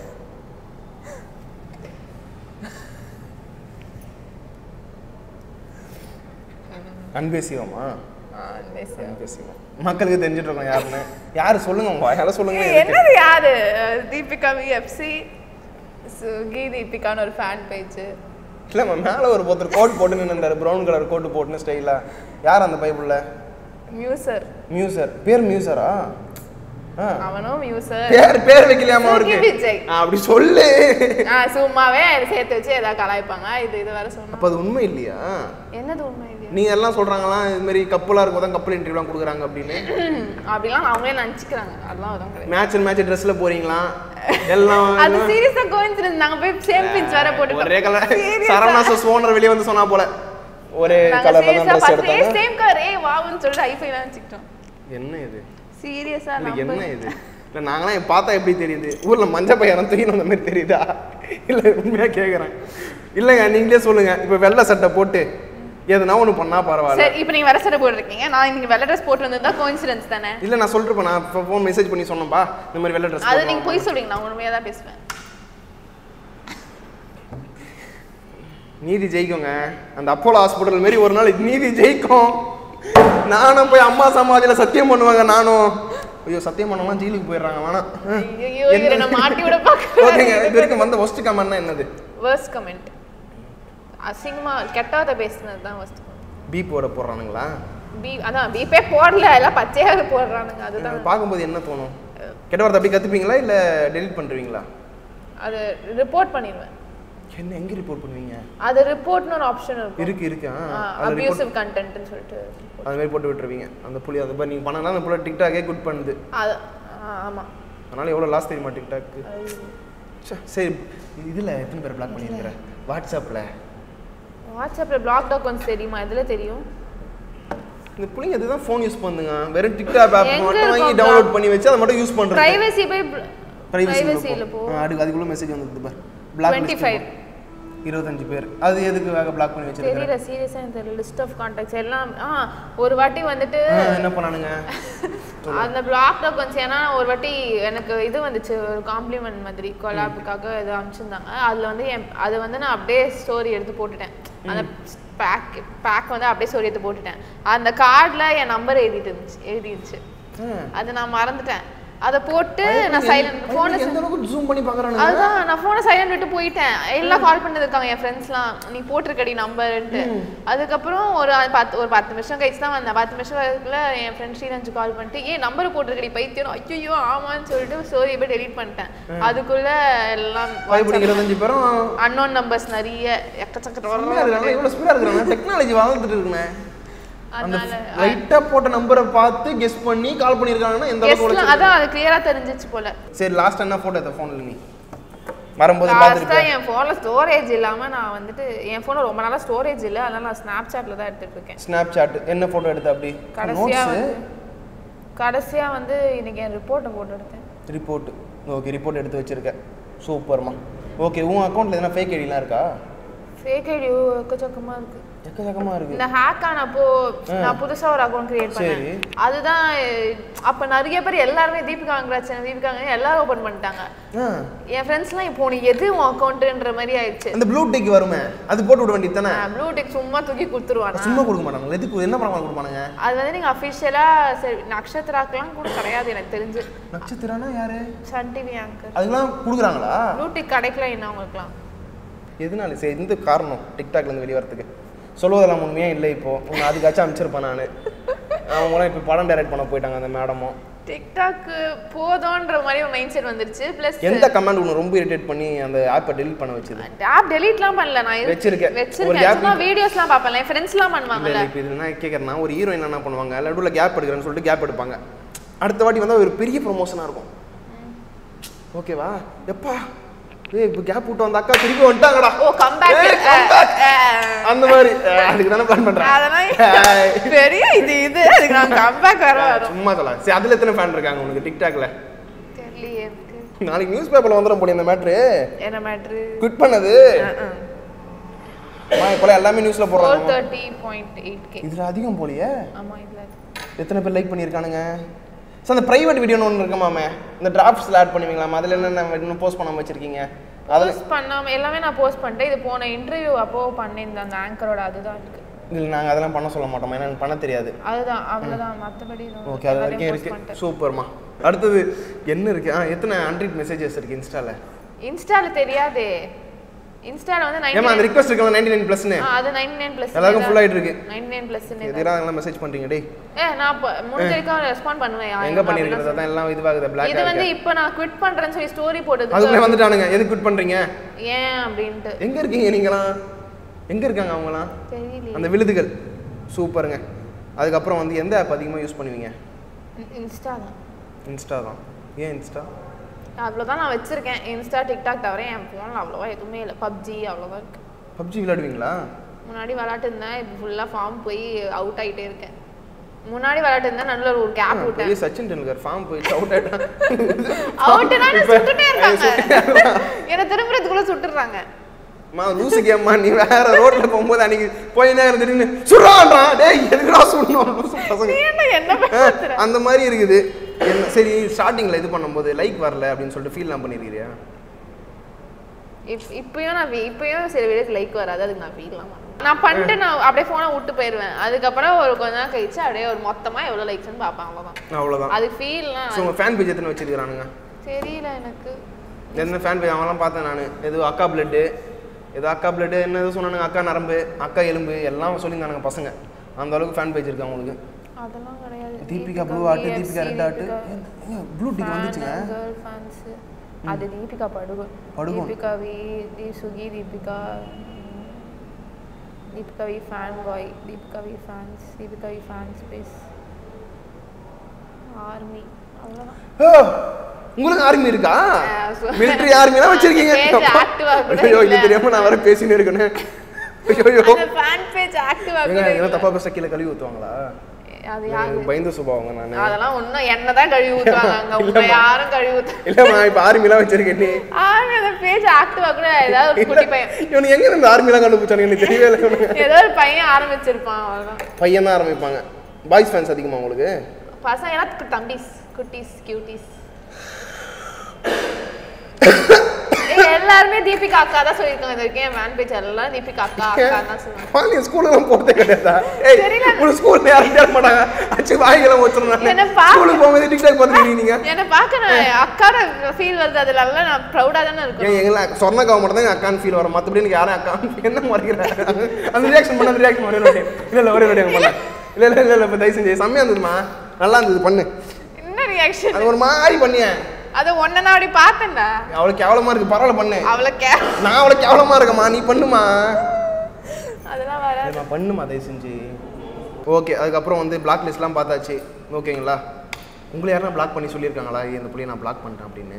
[SPEAKER 1] அன்பே சிவமா? அன்பே சிவம். மக்களுக்கு தெரிஞ்சிட்டு இருக்கோம் யாருன்னு. யாரு சொல்லுங்க, உங்க யாரை சொல்லுங்க. என்னது யாரு? தீபிகா விஎஃப்சி சுகி தீபிகான்னு ஒரு ஃபேன் பேஜ். இல்லைம்மா, மேலே ஒரு ஒருத்தர் கோட் போட்டு நின்றுந்தாரு, ப்ரௌன் கலர் கோட்டு போட்டுன்னு ஸ்டைலா. யார் அந்த பைப்புள்ள? மியூசர். மியூசர் பேர் மியூசரா? அவனும் யூசர்.
[SPEAKER 2] பேர் பேர் வைக்கலையாமா அவருக்கு?
[SPEAKER 1] விஜய்.
[SPEAKER 2] அப்படி சொல்லு.
[SPEAKER 1] ஆ சும்மாவே சேர்த்து வச்சு ஏதாவது கலாய்ப்பாங்க. இது இது வர சொன்னா.
[SPEAKER 2] அப்ப அது உண்மை இல்லையா?
[SPEAKER 1] என்னது உண்மை இல்லையா?
[SPEAKER 2] நீ எல்லாம் சொல்றாங்களா இது மாதிரி கப்பலா இருக்கும் தான் கப்பல் இன்டர்வியூலாம் கொடுக்குறாங்க அப்படின்னு.
[SPEAKER 1] அப்படிலாம் அவங்களே நினைச்சுக்கிறாங்க. அதெல்லாம் அதான் கிடையாது.
[SPEAKER 2] மேட்ச் அண்ட் மேட்ச் ட்ரெஸ்ல போறீங்களா? எல்லாம்
[SPEAKER 1] அது சீரியஸா கோயின்சிடன்ஸ். நாங்க போய் சேம் பிஞ்ச் வர போட்டுட்டோம்.
[SPEAKER 2] ஒரே கலர். சரவணா சோஸ் ஓனர் வெளிய வந்து சொன்னா போல. ஒரே கலர்ல தான் ட்ரெஸ் எடுத்தாங்க.
[SPEAKER 1] Same colour. ஏய் வாவுன்னு சொல்லிட்டு ஐஃபைலாம் வச்சிட்டோம்.
[SPEAKER 2] என்ன இது?
[SPEAKER 1] சீரியஸா நம்ம
[SPEAKER 2] என்ன இது? இல்ல நாங்கலாம் பார்த்தா எப்படி தெரியுது? ஊர்ல மஞ்ச பையன் தூக்கின அந்த மாதிரி தெரியுதா? இல்ல உண்மையா கேக்குறேன். இல்லங்க நீங்களே சொல்லுங்க. இப்ப வெள்ளை சட்டை போட்டு எதுனா ஒண்ணு பண்ணா பரவாயில்லை.
[SPEAKER 1] சரி இப்போ நீங்க வெள்ளை சட்டை போட்டுருக்கீங்க. நான் இன்னைக்கு வெள்ளை ட்ரெஸ் போட்டு வந்ததா கோயின்சிடன்ஸ் தானே?
[SPEAKER 2] இல்ல நான் சொல்றேன். நான் ஃபோன் மெசேஜ் பண்ணி சொன்னேன்பா இந்த மாதிரி வெள்ளை ட்ரெஸ்.
[SPEAKER 1] அது நீங்க போய் சொல்றீங்க. நான் உண்மையா தான் பேசுவேன்.
[SPEAKER 2] நீதி ஜெயிக்குங்க. அந்த அப்போலோ ஹாஸ்பிட்டல் மாதிரி ஒரு நாள் நீதி ஜெயிக்கும். நானும் போய் அம்மா சமாதியில சத்தியம் பண்ணுவாங்க. நானும் ஐயோ சத்தியம் பண்ணலாம் ஜெயிலுக்கு போயிடுறாங்க. வேணாம்.
[SPEAKER 1] ஐயோ இவரை மாட்டி விட பாக்குறேன்.
[SPEAKER 2] ஓகேங்க. இது வரைக்கும் வந்த worst comment என்னது?
[SPEAKER 1] worst comment அசிங்கமா கெட்டத பேசுனது தான் worst.
[SPEAKER 2] பீப் போட போறானுங்களா?
[SPEAKER 1] பீ அதான் பீப்பே போடல. எல்லாம் பச்சையா போடுறானுங்க. அதுதான்
[SPEAKER 2] பாக்கும்போது என்ன தோணும்? கெட்ட வார்த்தை அப்படி கத்துப்பீங்களா இல்ல டெலீட் பண்றீங்களா?
[SPEAKER 1] அது ரிப்போர்ட் பண்ணிடுவேன்.
[SPEAKER 2] என்ன எங்க ரிப்போர்ட் பண்ணுவீங்க?
[SPEAKER 1] அது ரிப்போர்ட்னு ஒரு ஆப்ஷன் இருக்கு.
[SPEAKER 2] இருக்கு இருக்கு.
[SPEAKER 1] அபியூசிவ் கண்டென்ட்னு சொல்லிட்டு
[SPEAKER 2] அது மாதிரி போட்டு விட்டுருவீங்க. அந்த புலி அதை பத்தி நீங்க பண்ணனா அந்த புள்ள டிக்டாக்கே குட் பண்ணுது.
[SPEAKER 1] அது ஆமா.
[SPEAKER 2] அதனால எவ்வளவு லாஸ் தெரியுமா டிக்டாக்? சரி இதுல எத்தனை பேர் பிளாக் பண்ணிருக்கற? வாட்ஸ்அப்ல
[SPEAKER 1] வாட்ஸ்அப்ல பிளாக் அக்கவுண்ட்ஸ் தெரியுமா? இதுல தெரியும்.
[SPEAKER 2] இந்த புள்ளைங்க அதுதான் ஃபோன் யூஸ் பண்ணுங்க. வெறும் டிக்டாக் ஆப் மட்டும் வாங்கி டவுன்லோட் பண்ணி வச்சு அதை மட்டும் யூஸ் பண்றாங்க.
[SPEAKER 1] பிரைவசி பை
[SPEAKER 2] பிரைவசில போ. அதுக்கு அதுக்குள்ள மெசேஜ் வந்தது பார். பிளாக்
[SPEAKER 1] இருபத்தி ஐந்து
[SPEAKER 2] இருபத்தஞ்சு பேர். அது எதுக்கு பிளாக் பண்ணி வச்சிருக்காங்க?
[SPEAKER 1] தெரியல சீரியஸா இந்த லிஸ்ட் ஆஃப் கான்டாக்ட்ஸ் எல்லாம் ஆ ஒரு வாட்டி வந்துட்டு
[SPEAKER 2] என்ன பண்ணானுங்க?
[SPEAKER 1] அந்த பிளாக் அக்கவுண்ட்ஸ் ஏன்னா ஒரு வாட்டி எனக்கு இது வந்துச்சு ஒரு காம்ப்ளிமெண்ட் மாதிரி கொலாபுக்காக ஏதோ அனுப்பிச்சிருந்தாங்க. அதில் வந்து என் அது வந்து நான் அப்படியே ஸ்டோரி எடுத்து போட்டுட்டேன். அந்த பேக் பேக் வந்து அப்படியே ஸ்டோரி எடுத்து போட்டுட்டேன். அந்த கார்டில் என் நம்பர் எழுதிட்டு இருந்துச்சு எழுதிருச்சு. அது நான் மறந்துட்டேன். அதை போட்டு நான் சைலண்ட் ஃபோனை
[SPEAKER 2] எந்த அளவுக்கு ஜூம் பண்ணி பார்க்கறானுங்க.
[SPEAKER 1] அதான் நான் ஃபோனை சைலண்ட் விட்டு போயிட்டேன். எல்லாம் கால் பண்ணிட்டு இருக்காங்க என் ஃப்ரெண்ட்ஸ்லாம். நீ போட்டிருக்கடி நம்பர்ன்ட்டு. அதுக்கப்புறம் ஒரு பத்து ஒரு பத்து நிமிஷம் கழிச்சு தான் வந்தேன். பத்து நிமிஷம் வரக்குள்ள என் ஃப்ரெண்ட் ஸ்ரீரஞ்சு கால் பண்ணிட்டு ஏன் நம்பர் போட்டிருக்கடி பைத்தியம். ஐயோ ஆமான்னு சொல்லிட்டு ஸ்டோரியை போய் டெலீட் பண்ணிட்டேன். அதுக்குள்ள எல்லாம்
[SPEAKER 2] இருபத்தஞ்சு பேரும்
[SPEAKER 1] அன்னோன் நம்பர்ஸ் நிறைய எக்கச்சக்க
[SPEAKER 2] இவ்வளவு ஸ்பீடா இருக்காங்க. டெக்னாலஜி வளர்ந்துட்டு இருக்குங்க. அந்த ரைட்டா போட்ட நம்பரை பார்த்து கெஸ் பண்ணி கால் பண்ணிருக்காங்கன்னா எந்த அளவுக்கு
[SPEAKER 1] அதான் அது கிளியரா தெரிஞ்சிச்சு போல.
[SPEAKER 2] சரி லாஸ்ட் என்ன போட்டோ அந்த ஃபோன்ல நீ வரும்போது பாத்துட்டேன்.
[SPEAKER 1] என் ஃபோன்ல ஸ்டோரேஜ் இல்லாம நான் வந்துட்டு என் ஃபோன்ல ரொம்ப நாளா ஸ்டோரேஜ் இல்ல. அதனால நான் ஸ்னாப்சாட்ல தான் எடுத்துட்டு இருக்கேன்.
[SPEAKER 2] ஸ்னாப்சாட் என்ன போட்டோ எடுத்த அப்படி?
[SPEAKER 1] கடைசியா கடைசியா வந்து இன்னைக்கு என் ரிப்போர்ட்டை போட்டு எடுத்தேன்.
[SPEAKER 2] ரிப்போர்ட். ஓகே ரிப்போர்ட் எடுத்து வச்சிருக்க. சூப்பர்மா. ஓகே உன் அக்கவுண்ட்ல எதனா ஃபேக் ஐடிலாம் இருக்கா?
[SPEAKER 1] ஃபேக் ஐடி எக்கச்சக்கமா இருக்கு.
[SPEAKER 2] எக்கச்சக்கமா இருக்கு.
[SPEAKER 1] இந்த ஹேக் ஆனப்போ நான் புதுசா ஒரு அக்கவுண்ட் கிரியேட் பண்ணேன். அதுதான் அப்ப நிறைய பேர் எல்லாரும் தீபிகா வெங்கடாச்சலம் தீபிகா எல்லாரும் ஓபன் பண்ணிட்டாங்க. என் ஃப்ரெண்ட்ஸ்லாம் இப்போ நீ எது உன் அக்கவுண்ட்ன்ற மாதிரி ஆயிடுச்சு.
[SPEAKER 2] அந்த ப்ளூ டிக் வருமே அது போட்டு விட வேண்டியது தானே?
[SPEAKER 1] ப்ளூ டிக் சும்மா தூக்கி கொடுத்துருவாங்க.
[SPEAKER 2] சும்மா கொடுக்க மாட்டாங்க. எதுக்கு என்ன பண்ண கொடுப்பானுங்க?
[SPEAKER 1] அது வந்து நீங்க அபிஷியலா சரி நட்சத்திராக்கெல்லாம் கூட கிடையாது எனக்கு தெரிஞ்சு.
[SPEAKER 2] நட்சத்திரானா யாரு?
[SPEAKER 1] Sun TV anchor.
[SPEAKER 2] அதெல்லாம் கொடுக்குறாங்களா?
[SPEAKER 1] ப்ளூ டிக் கிடைக்கல என்ன உங்களுக்குலாம்?
[SPEAKER 2] எதனால சரி இந்த காரணம் டிக்டாக்ல இருந்து வெளிய வரதுக்கு சொல்வதெல்லாம் உண்மையா இல்லை. இப்போ உன்னை அதுக்காச்சும் அனுப்பிச்சிருப்பேன் நான். அவங்களாம் இப்போ படம் டைரக்ட் பண்ண போயிட்டாங்க அந்த மேடமும்.
[SPEAKER 1] டிக்டாக் போதோன்ற மாதிரி ஒரு மைண்ட் செட் வந்துருச்சு. ப்ளஸ்
[SPEAKER 2] எந்த கமெண்ட் உன்னை ரொம்ப இரிட்டேட் பண்ணி அந்த ஆப்பை டெலீட் பண்ண வச்சது?
[SPEAKER 1] ஆப் டெலீட்லாம் பண்ணல நான்
[SPEAKER 2] வச்சிருக்கேன்.
[SPEAKER 1] வச்சிருக்கேன். சும்மா வீடியோஸ்லாம் பார்ப்பேன். என் ஃப்ரெண்ட்ஸ்லாம் பண்ணுவாங்கல்ல.
[SPEAKER 2] இப்போ இது நான் கேட்கறேன்னா ஒரு ஹீரோயின் என்ன பண்ணுவாங்க நடுவில் கேப் எடுக்கிறேன்னு சொல்லிட்டு கேப் எடுப்பாங்க. அடுத்த வாட்டி வந்து ஒரு பெரிய ப்ரொமோஷனாக இருக்கும். ஓகேவா? எப்பா ஏய் இப்போ கேப் விட்டு வந்த அக்கா திருப்பி வந்துட்டாங்கடா.
[SPEAKER 1] ஓ கம்பேக்
[SPEAKER 2] அந்த மாதிரி அதுக்கு தானே பிளான் பண்றேன்.
[SPEAKER 1] அதெல்லாம் பெரிய இது இது அதுக்கு நான் கம்பேக் வர வரும்.
[SPEAKER 2] சும்மா சொல்லலாம். சரி அதுல எத்தனை ஃபேன் இருக்காங்க உனக்கு டிக்டாக்ல?
[SPEAKER 1] தெரியலையே.
[SPEAKER 2] நாளைக்கு நியூஸ் பேப்பர்ல வந்துரும் போடி இந்த மேட்ரு.
[SPEAKER 1] என்ன மேட்ரு? குவிட்
[SPEAKER 2] பண்ணது. மா இப்போ எல்லாமே நியூஸ்ல போடுறாங்க.
[SPEAKER 1] நானூற்று முப்பது புள்ளி எட்டு கே.
[SPEAKER 2] இதுல அதிகம் போலியே.
[SPEAKER 1] ஆமா இதுல.
[SPEAKER 2] எத்தனை பேர் லைக் பண்ணிருக்கானுங்க? சோ அந்த பிரைவேட் வீடியோன்னு ஒன்னு இருக்குமாமே. இந்த டிராஃப்ட்ஸ்ல ஆட் பண்ணுவீங்களாமா? அதுல என்ன இன்னும் போஸ்ட் பண்ணாம வச்சிருக்கீங்க?
[SPEAKER 1] போஸ்ட் பண்ணாம எல்லாமே நான் போஸ்ட் பண்ணிட்டேன். இது போன இன்டர்வியூ அப்போ பண்ணிருந்தேன் அந்த ஆங்கரோட. அதுதான் இருக்கு.
[SPEAKER 2] இல்ல நாங்க அதெல்லாம் பண்ண சொல்ல மாட்டோம். ஏன்னா எனக்கு பண்ண தெரியாது.
[SPEAKER 1] அதுதான் அவ்வளவுதான். மத்தபடி
[SPEAKER 2] ஓகே அது வரைக்கும் இருக்கு. சூப்பர்மா. அடுத்து என்ன இருக்கு? ஆ எத்தனை ஹண்ட்ரட் மெசேजेस இருக்கு இன்ஸ்டால?
[SPEAKER 1] இன்ஸ்டால தெரியாதே. இன்ஸ்டால வந்து
[SPEAKER 2] ஏமா அந்த ரிக்வெஸ்ட் இருக்குல ninety nine plus னு
[SPEAKER 1] அது ninety nine plus
[SPEAKER 2] எல்லாரும் ஃபுல் ஆயிட்டு இருக்கு
[SPEAKER 1] ninety nine plus னு
[SPEAKER 2] எதுடா எல்லாம் மெசேஜ் பண்றீங்க டேய்
[SPEAKER 1] ஏ நான் முடிஞ்சதுக்கு ரெஸ்பாண்ட் பண்ணுவேன்
[SPEAKER 2] எங்க பண்ணிருக்கிறது அதான் எல்லாம் இதுவாகுது Black
[SPEAKER 1] இது வந்து இப்போ நான் குவிட் பண்றேன்னு சொல்லி ஸ்டோரி போடுது
[SPEAKER 2] அதுக்குள்ள வந்துட்டானுங்க எதுக்கு குவிட் பண்றீங்க
[SPEAKER 1] ஏன் அப்படினு
[SPEAKER 2] எங்க இருக்கீங்க நீங்கலாம் எங்க இருக்காங்க அவங்கலாம்
[SPEAKER 1] தெரியல
[SPEAKER 2] அந்த விழுதுகள் சூப்பர்ங்க அதுக்கு அப்புறம் வந்து எந்த ஆப் அதிகமா யூஸ் பண்ணுவீங்க
[SPEAKER 1] இன்ஸ்டா தான்
[SPEAKER 2] இன்ஸ்டா தான் ஏன் இன்ஸ்டா
[SPEAKER 1] அவ்வளவுதான் நான் வச்சிருக்கேன் இன்ஸ்டா டிக்டாக் தவிர என் ஃபோன்ல அவ்வளவா எதுவுமே இல்லை பப்ஜி அவ்வளோதான் இருக்கு
[SPEAKER 2] பப்ஜி விளையாடுவீங்களா
[SPEAKER 1] முன்னாடி விளையாட்டு இருந்தேன் இப்போ ஃபுல்லாக ஃபார்ம் போய் அவுட் ஆகிட்டே இருக்கேன் முன்னாடி விளையாட்டு இருந்தேன் நடுவில் ஒரு கேப் விட்டேன்
[SPEAKER 2] சச்சின் டெண்டுல்கர் ஃபார்ம் போய் அவுட் ஆயிட்டான்
[SPEAKER 1] அவுட் தான் சுட்டுட்டே இருக்காங்க என்ன திரும்புறதுக்குள்ள சுட்டுறாங்க
[SPEAKER 2] மா லூசுக்கு அம்மா நீ வேற ரோட்ல போகும்போது அன்னைக்கு போய் நேரம் திடீர்னு சுடுறான்றான் டேய் எதுக்குடா சுடணும் லூசு பசங்க
[SPEAKER 1] என்ன பேசுற
[SPEAKER 2] அந்த மாதிரி இருக்குது என்ன சரி ஸ்டார்டிங்ல இது பண்ணும்போது லைக் வரல அப்படின்னு சொல்லிட்டு ஃபீல் நான் பண்ணிருக்கிறியா
[SPEAKER 1] இப்பயும் நான் இப்பயும் சில வீடியோக்கு லைக் வராது அதுக்கு நான் ஃபீல் பண்ணேன் நான் பண்ணிட்டு நான் அப்படியே ஃபோனை விட்டு போயிடுவேன் அதுக்கப்புறம் ஒரு கொஞ்ச நேரம் கழிச்சு அப்படியே ஒரு மொத்தமா எவ்வளோ லைக்ஸ்ன்னு பார்ப்பாங்க அவ்வளோதான்
[SPEAKER 2] அவ்வளோதான்
[SPEAKER 1] அது ஃபீல்லாம்
[SPEAKER 2] ஸோ உங்கள் ஃபேன் பேஜ் எத்தனை வச்சிருக்கானுங்க
[SPEAKER 1] தெரியல எனக்கு
[SPEAKER 2] என்ன ஃபேன் பேஜ் அவங்களாம் பார்த்தேன் நான் எதுவும் அக்கா பிளட்டு ஏதோ அக்கா பிளட்டு என்ன எதுவும் சொன்னானுங்க அக்கா நரம்பு அக்கா எலும்பு எல்லாம் சொல்லியிருந்தானுங்க பசங்க அந்த அளவுக்கு ஃபேன் பேஜ் இருக்கு அவங்களுக்கு
[SPEAKER 1] அதெல்லாம் கிடையாது
[SPEAKER 2] தீபிகா ப்ளூ ஆட்டு தீபிகா ரெட் ஆட்டு ப்ளூ டிக் வந்துச்சுங்க
[SPEAKER 1] கேர்ள் ஃபேன்ஸ் அது தீபிகா படுகோன்
[SPEAKER 2] படுகோன்
[SPEAKER 1] தீபிகா வி தி சுகி Deepika Deepika V fan boy Deepika V fans Deepika V fan space army அவ்வளவுதான்
[SPEAKER 2] உங்களுக்கு ஆர்மி இருக்கா மிலிட்டரி ஆர்மி தான் வச்சிருக்கீங்க ஐயோ இது தெரியாம நான் வர பேசினே இருக்கேன் ஐயோ
[SPEAKER 1] அந்த ஃபேன் பேஜ் ஆக்டிவா
[SPEAKER 2] கூட இல்ல தப்பா பேச கீழ கழுவி ஊத்துவாங்களா அது யாரு பயந்து சுபாவங்க நானே
[SPEAKER 1] அதெல்லாம் ஒண்ணு என்ன தான் கழுவி ஊத்துவாங்க அங்க உங்க யாரும் கழுவி ஊத்த
[SPEAKER 2] இல்ல நான் இப்ப ஆர்மில வச்சிருக்கேன் நீ
[SPEAKER 1] ஆர்மி அந்த பேஜ் ஆக்டிவா கூட ஏதாவது குட்டி பையன்
[SPEAKER 2] இவன் எங்க இருந்து ஆர்மில கண்டுபிடிச்சானே எனக்கு தெரியவே இல்ல
[SPEAKER 1] ஏதோ ஒரு பையன் ஆரம்பிச்சிருப்பான் அவ்வளவுதான்
[SPEAKER 2] பையன் தான் ஆரம்பிப்பாங்க பாய்ஸ் ஃபேன்ஸ் அதிகமா உங்களுக்கு
[SPEAKER 1] பசங்க எல்லாம் தம்பிஸ் குட்டீஸ் கியூட்டீஸ் எல்லாருமே தீபிகா அக்கா தான் சொல்லிருக்காங்க இது வரைக்கும் மேன் பேஜ் எல்லாம் தீபிகா அக்கா அக்கா தான் சொல்லுவாங்க
[SPEAKER 2] நீ ஸ்கூல்ல போறதே கிடையாதா ஏய் உங்க ஸ்கூல்ல யாரும் கேட்க மாட்டாங்க அச்சு வாய்கள ஊத்துறானே
[SPEAKER 1] என்ன பாக்க
[SPEAKER 2] ஸ்கூலுக்கு போகும்போது டிக்டாக் பண்ணுவீங்க நீங்க
[SPEAKER 1] என்ன பாக்க நான் அக்காட ஃபீல் வருது அதுல எல்லாம் நான் ப்ரௌடா தான இருக்கேன்
[SPEAKER 2] ஏய் எங்கள சொர்ணக்காவ மட்டும் தான் அக்கான் ஃபீல் வரும் மத்தபடி எனக்கு யாரும் அக்கா என்ன மறைக்கறாங்க அந்த ரியாக்ஷன் பண்ண அந்த ரியாக்ஷன் வரவே இல்ல இல்ல ஒரே ஒரே பண்ணல இல்ல இல்ல இல்ல இல்ல தயவு செஞ்சு செம்மையா இருந்துமா நல்லா இருந்தது பண்ணு
[SPEAKER 1] என்ன ரியாக்ஷன்
[SPEAKER 2] அது ஒரு மாதிரி பண்ணிய
[SPEAKER 1] அது ஒண்ணே நான் அப்படி பார்த்தேன்டா
[SPEAKER 2] அவளுக்கு கேவலமா இருக்கு பரவாயில்லை பண்ணு
[SPEAKER 1] அவளுக்கு
[SPEAKER 2] நான் அவளுக்கு கேவலமா இருக்கமா நீ பண்ணுமா
[SPEAKER 1] அதெல்லாம் வராது
[SPEAKER 2] நான் பண்ணுமா தயவு செஞ்சு ஓகே அதுக்கப்புறம் வந்து பிளாக் லிஸ்ட்லாம் பார்த்தாச்சு ஓகேங்களா உங்களை யாரும் பிளாக் பண்ணி சொல்லியிருக்காங்களா இந்த புள்ளியை நான் பிளாக் பண்ணிட்டேன் அப்படின்னு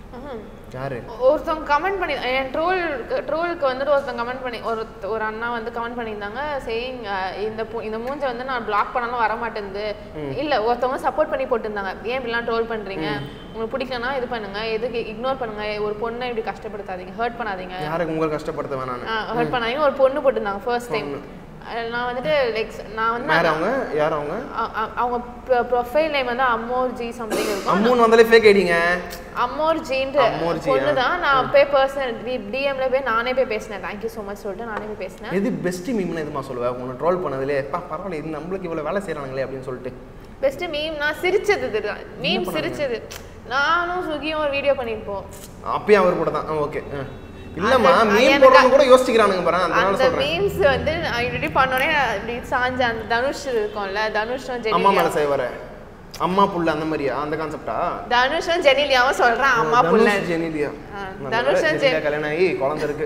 [SPEAKER 2] யாரு
[SPEAKER 1] ஒருத்தவங்க கமெண்ட் பண்ணி என் ட்ரோல் ட்ரோலுக்கு வந்துட்டு ஒருத்தவங்க கமெண்ட் பண்ணி ஒரு ஒரு அண்ணா வந்து கமெண்ட் பண்ணியிருந்தாங்க சேயிங் இந்த இந்த மூஞ்சை வந்து நான் பிளாக் பண்ணாலும் வர மாட்டேங்குது இல்லை ஒருத்தவங்க சப்போர்ட் பண்ணி போட்டுருந்தாங்க ஏன் இப்படிலாம் ட்ரோல் பண்ணுறீங்க உங்களுக்கு பிடிக்கலன்னா இது பண்ணுங்க எதுக்கு இக்னோர் பண்ணுங்க ஒரு பொண்ணை இப்படி கஷ்டப்படுத்தாதீங்க ஹர்ட் பண்ணாதீங்க
[SPEAKER 2] யாருக்கு உங்களை கஷ்டப்படுத்த வேணாம்
[SPEAKER 1] ஹர்ட் பண்ணாதீங்க ஒரு பொண்ணு போட்டுருந்தாங்க ஃபர்ஸ்ட் டைம் நான் வந்துட்டு லைக் நான் வந்து
[SPEAKER 2] யார் அவங்க யார் அவங்க
[SPEAKER 1] அவங்க ப்ரொஃபைல் நேம் வந்து அம்மோர்ஜி சம்திங் இருக்கும்
[SPEAKER 2] அம்மோன் வந்தாலே ஃபேக் ஐடிங்க
[SPEAKER 1] அம்மோர்ஜின்ற பொண்ணு தான் நான் போய் பர்சனல் டிஎம்ல போய் நானே போய் பேசினேன் தேங்க்யூ ஸோ மச் சொல்லிட்டு நானே போய் பேசினேன்
[SPEAKER 2] எது பெஸ்ட் மீம்னு எதுமா சொல்லுவேன் உங்களை ட்ரோல் பண்ணதுலே பா பரவாயில்ல இது நம்மளுக்கு இவ்வளோ வேலை செய்கிறாங்களே அப்படின்னு சொல்லிட்டு
[SPEAKER 1] பெஸ்ட் மீம் நான் சிரிச்சது மீம் சிரிச்சது நானும் சுகியும் ஒரு வீடியோ பண்ணியிருப்போம்
[SPEAKER 2] அப்பயும் அவர் கூட தான் ஓகே இல்லம்மா மீம் போடுறவங்க கூட யோசிக்கிறானுங்க பாரு அதனால சொல்றேன்
[SPEAKER 1] அந்த மீம்ஸ் வந்து ஆல்ரெடி பண்ணனே இப்படி சாஞ்ச அந்த தனுஷ் இருக்கும்ல தனுஷும் ஜெனிலியா
[SPEAKER 2] அம்மா மேல செய்வற அம்மா புள்ள அந்த மாதிரியா அந்த கான்செப்டா
[SPEAKER 1] தனுஷும் ஜெனிலியாவும் சொல்றான் அம்மா புள்ள
[SPEAKER 2] தனுஷ் ஜெனிலியா
[SPEAKER 1] தனுஷும் ஜெனிலியா
[SPEAKER 2] கல்யாணம் ஆகி குழந்தை இருக்கு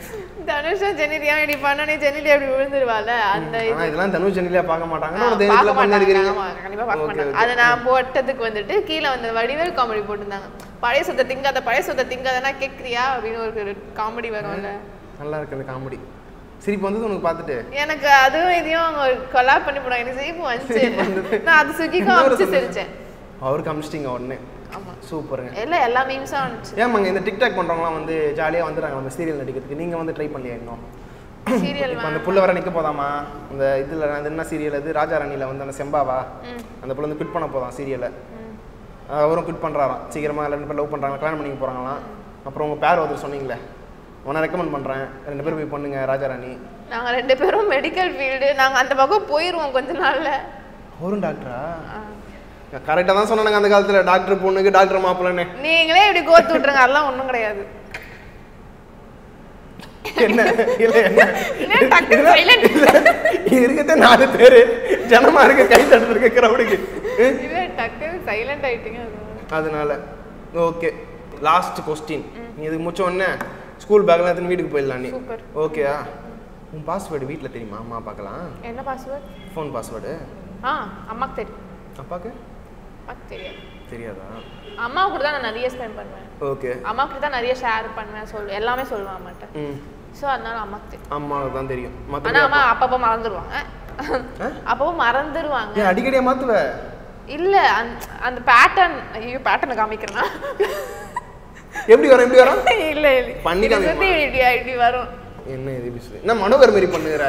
[SPEAKER 1] தனுஷும் ஜெனிலியா இப்படி பண்ணனே ஜெனிலியா இப்படி விழுந்துருவால அந்த
[SPEAKER 2] ஆனா இதெல்லாம் தனுஷ் ஜெனிலியா பார்க்க மாட்டாங்க ஒரு தைரியத்துல பண்ணிருக்கீங்க
[SPEAKER 1] கண்டிப்பா பார்க்க மாட்டாங்க அத நான் போட்டதுக்கு வந்துட்டு கீழ வந்து வடிவேல் காமெடி போட்டுட்டாங்க பழைய சுத்த திங்காத பழைய சுத்த திங்காதனா கேக்குறியா அப்படின்னு ஒரு காமெடி வரும்ல
[SPEAKER 2] நல்லா இருக்கு அந்த காமெடி சிரிப்பு வந்து உனக்கு பார்த்துட்டு
[SPEAKER 1] எனக்கு அதுவும் இதையும் கொலாப் பண்ணி போனாங்க எனக்கு சிரிப்பு வந்துச்சு நான் அது சுகிக்கும் அமிச்சு சிரிச்சேன்
[SPEAKER 2] அவருக்கு அமிச்சிட்டிங்க உடனே
[SPEAKER 1] ஆமா
[SPEAKER 2] சூப்பருங்க
[SPEAKER 1] எல்லாம் எல்லா மீம்ஸும் வந்துச்சு
[SPEAKER 2] ஏமாங்க இந்த டிக்டாக் பண்றவங்களாம் வந்து ஜாலியா வந்துடுறாங்க நம்ம சீரியல் நடிக்கிறதுக்கு நீங்க வந்து ட்ரை பண்ணலையா இன்னும்
[SPEAKER 1] சீரியல்
[SPEAKER 2] இப்போ அந்த புள்ள வர நிற்க போதாமா அந்த இதில் அது என்ன சீரியல் அது ராஜா ராணியில் வந்து அந்த செம்பாவா அந்த புள்ள வந்து குவிட் பண்ண போதான் சீரியலை அவரும் குவிட் பண்ணுறாராம் சீக்கிரமாக ரெண்டு பேர் லவ் பண்ணுறாங்க கல்யாணம் பண்ணிக்க போகிறாங்களாம் அப்புறம் உங்கள் பேர் ஒருத்தர் சொன்னீங்களே உன்னை ரெக்கமெண்ட் பண்ணுறேன் ரெண்டு பேரும் போய் பண்ணுங்க ராஜா ராணி
[SPEAKER 1] நாங்கள் ரெண்டு பேரும் மெடிக்கல் ஃபீல்டு நாங்கள் அந்த பக்கம் போயிடுவோம் கொஞ்ச நாளில்
[SPEAKER 2] அவரும் டாக்டரா கரெக்டாக தான் சொன்னாங்க அந்த காலத்தில் டாக்டர் பொண்ணுக்கு டாக்டர் மாப்பிள்ளன்னு
[SPEAKER 1] நீங்களே இப்படி கோத்து விட்டுருங்க அதெல்லாம் ஒன்றும் கிடையாது
[SPEAKER 2] என்ன இல்ல என்ன
[SPEAKER 1] டக்கு சைலண்ட்
[SPEAKER 2] இருக்கதே நாலு பேரு ஜனமா இருக்க கை தட்டு இருக்க கிரவுடுக்கு
[SPEAKER 1] இல்ல டக்கு சைலண்ட் ஆயிட்டீங்க
[SPEAKER 2] அதனால ஓகே லாஸ்ட் क्वेश्चन நீ இதுக்கு முடிச்ச உடனே ஸ்கூல் பேக்ல எடுத்து வீட்டுக்கு போயிடலாம் நீ ஓகேயா உன் பாஸ்வேர்டு வீட்ல தெரியுமா அம்மா பார்க்கலாம்
[SPEAKER 1] என்ன பாஸ்வேர்ட்
[SPEAKER 2] ஃபோன் பாஸ்வேர்டு
[SPEAKER 1] ஆ அம்மாக்கு தெரியும்
[SPEAKER 2] அப்பாக்கு
[SPEAKER 1] அப்பாக்கு தெரியாது
[SPEAKER 2] தெரியாதா
[SPEAKER 1] அம்மா கூட தான் நான் நிறைய ஸ்பெண்ட் பண்ணுவேன்
[SPEAKER 2] ஓகே
[SPEAKER 1] அம்மா கூட தான் நிறைய ஷேர் பண்ணுவேன் சொல் எல்லாமே சொல்லுவேன் அம்மாட்ட
[SPEAKER 2] ம்
[SPEAKER 1] சோ அதனால அம்மாக்கு தெரியும்
[SPEAKER 2] அம்மாவுக்கு தான் தெரியும்
[SPEAKER 1] ஆனா அம்மா அப்பப்போ மறந்துடுவாங்க அப்பப்போ மறந்துடுவாங்க
[SPEAKER 2] ஏன் அடிக்கடியா மாத்துவ
[SPEAKER 1] இல்ல அந்த பேட்டர்ன் ஐயோ பேட்டர்னை காமிக்கிறேனா
[SPEAKER 2] எப்படி வரும் எப்படி வரும்
[SPEAKER 1] இல்ல இல்ல
[SPEAKER 2] பண்ணி
[SPEAKER 1] காமி இப்படி இப்படி வரும்
[SPEAKER 2] என்ன இது இப்படி சொல்லு என்ன மனோகர் மாதிரி பண்ணுகிற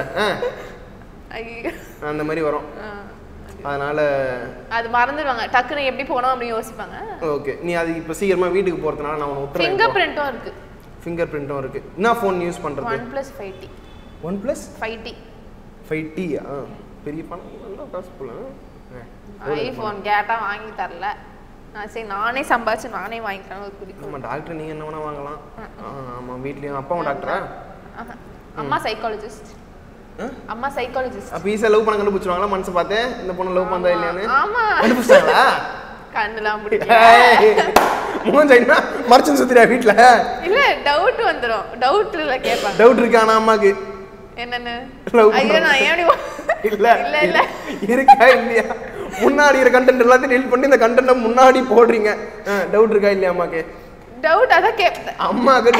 [SPEAKER 1] ஐயோ
[SPEAKER 2] அந்த மாதிரி வரும் அதனால
[SPEAKER 1] அது மறந்துடுவாங்க டக்குன்னு எப்படி போனோம் அப்படின்னு யோசிப்பாங்க
[SPEAKER 2] ஓகே நீ அது இப்போ சீக்கிரமா வீட்டுக்கு போறதுனால நான் உனக்கு உத்தரவு
[SPEAKER 1] ஃபிங்கர் பிரிண்ட்டும் இருக்கு
[SPEAKER 2] ஃபிங்கர் பிரிண்ட்டும் இருக்கு என்ன ஃபோன் யூஸ் பண்றது
[SPEAKER 1] one plus five T
[SPEAKER 2] one plus
[SPEAKER 1] five T
[SPEAKER 2] five T ஆ பெரிய பணம் நல்லா காசு போல
[SPEAKER 1] ஐபோன் கேட்டா வாங்கி தரல நான் சரி நானே சம்பாதிச்சு நானே வாங்கிக்கிறேன் ஒரு குறிப்பு
[SPEAKER 2] ஆமா டாக்டர் நீங்க என்ன வேணா வாங்கலாம் ஆமா வீட்லயும் அப்பாவும் டாக்டரா
[SPEAKER 1] அம்மா சைக்காலஜிஸ்ட் அம்மா சைக்காலஜிஸ்ட்
[SPEAKER 2] அப்ப ஈஸியா லவ் பண்ண கண்டுபிடிச்சிருவாங்களா மனசு பார்த்து இந்த பொண்ணு லவ் பண்ணா இல்லையான்னு
[SPEAKER 1] ஆமா
[SPEAKER 2] கண்டுபிடிச்சாங்களா
[SPEAKER 1] கண்ணெல்லாம் பிடிக்கும்
[SPEAKER 2] மூஞ்சைனா மறைச்சு சுத்திரியா வீட்ல
[SPEAKER 1] இல்ல டவுட் வந்துரும் டவுட் இல்ல கேட்பாங்க
[SPEAKER 2] டவுட் இருக்கா ஆனா அம்மாக்கு
[SPEAKER 1] என்னன்னு
[SPEAKER 2] லவ்
[SPEAKER 1] ஐயோ நான் ஏன்
[SPEAKER 2] இல்ல
[SPEAKER 1] இல்ல இல்ல
[SPEAKER 2] இருக்கா இல்லையா முன்னாடி இருக்க கண்டென்ட் எல்லாத்தையும் டெலீட் பண்ணி இந்த கண்டென்ட்ட முன்னாடி போடுறீங்க டவுட் இருக்கா இல்லையா அம்மாக்கு
[SPEAKER 1] டவுட் அத கேப்ப
[SPEAKER 2] அம்மாக்கு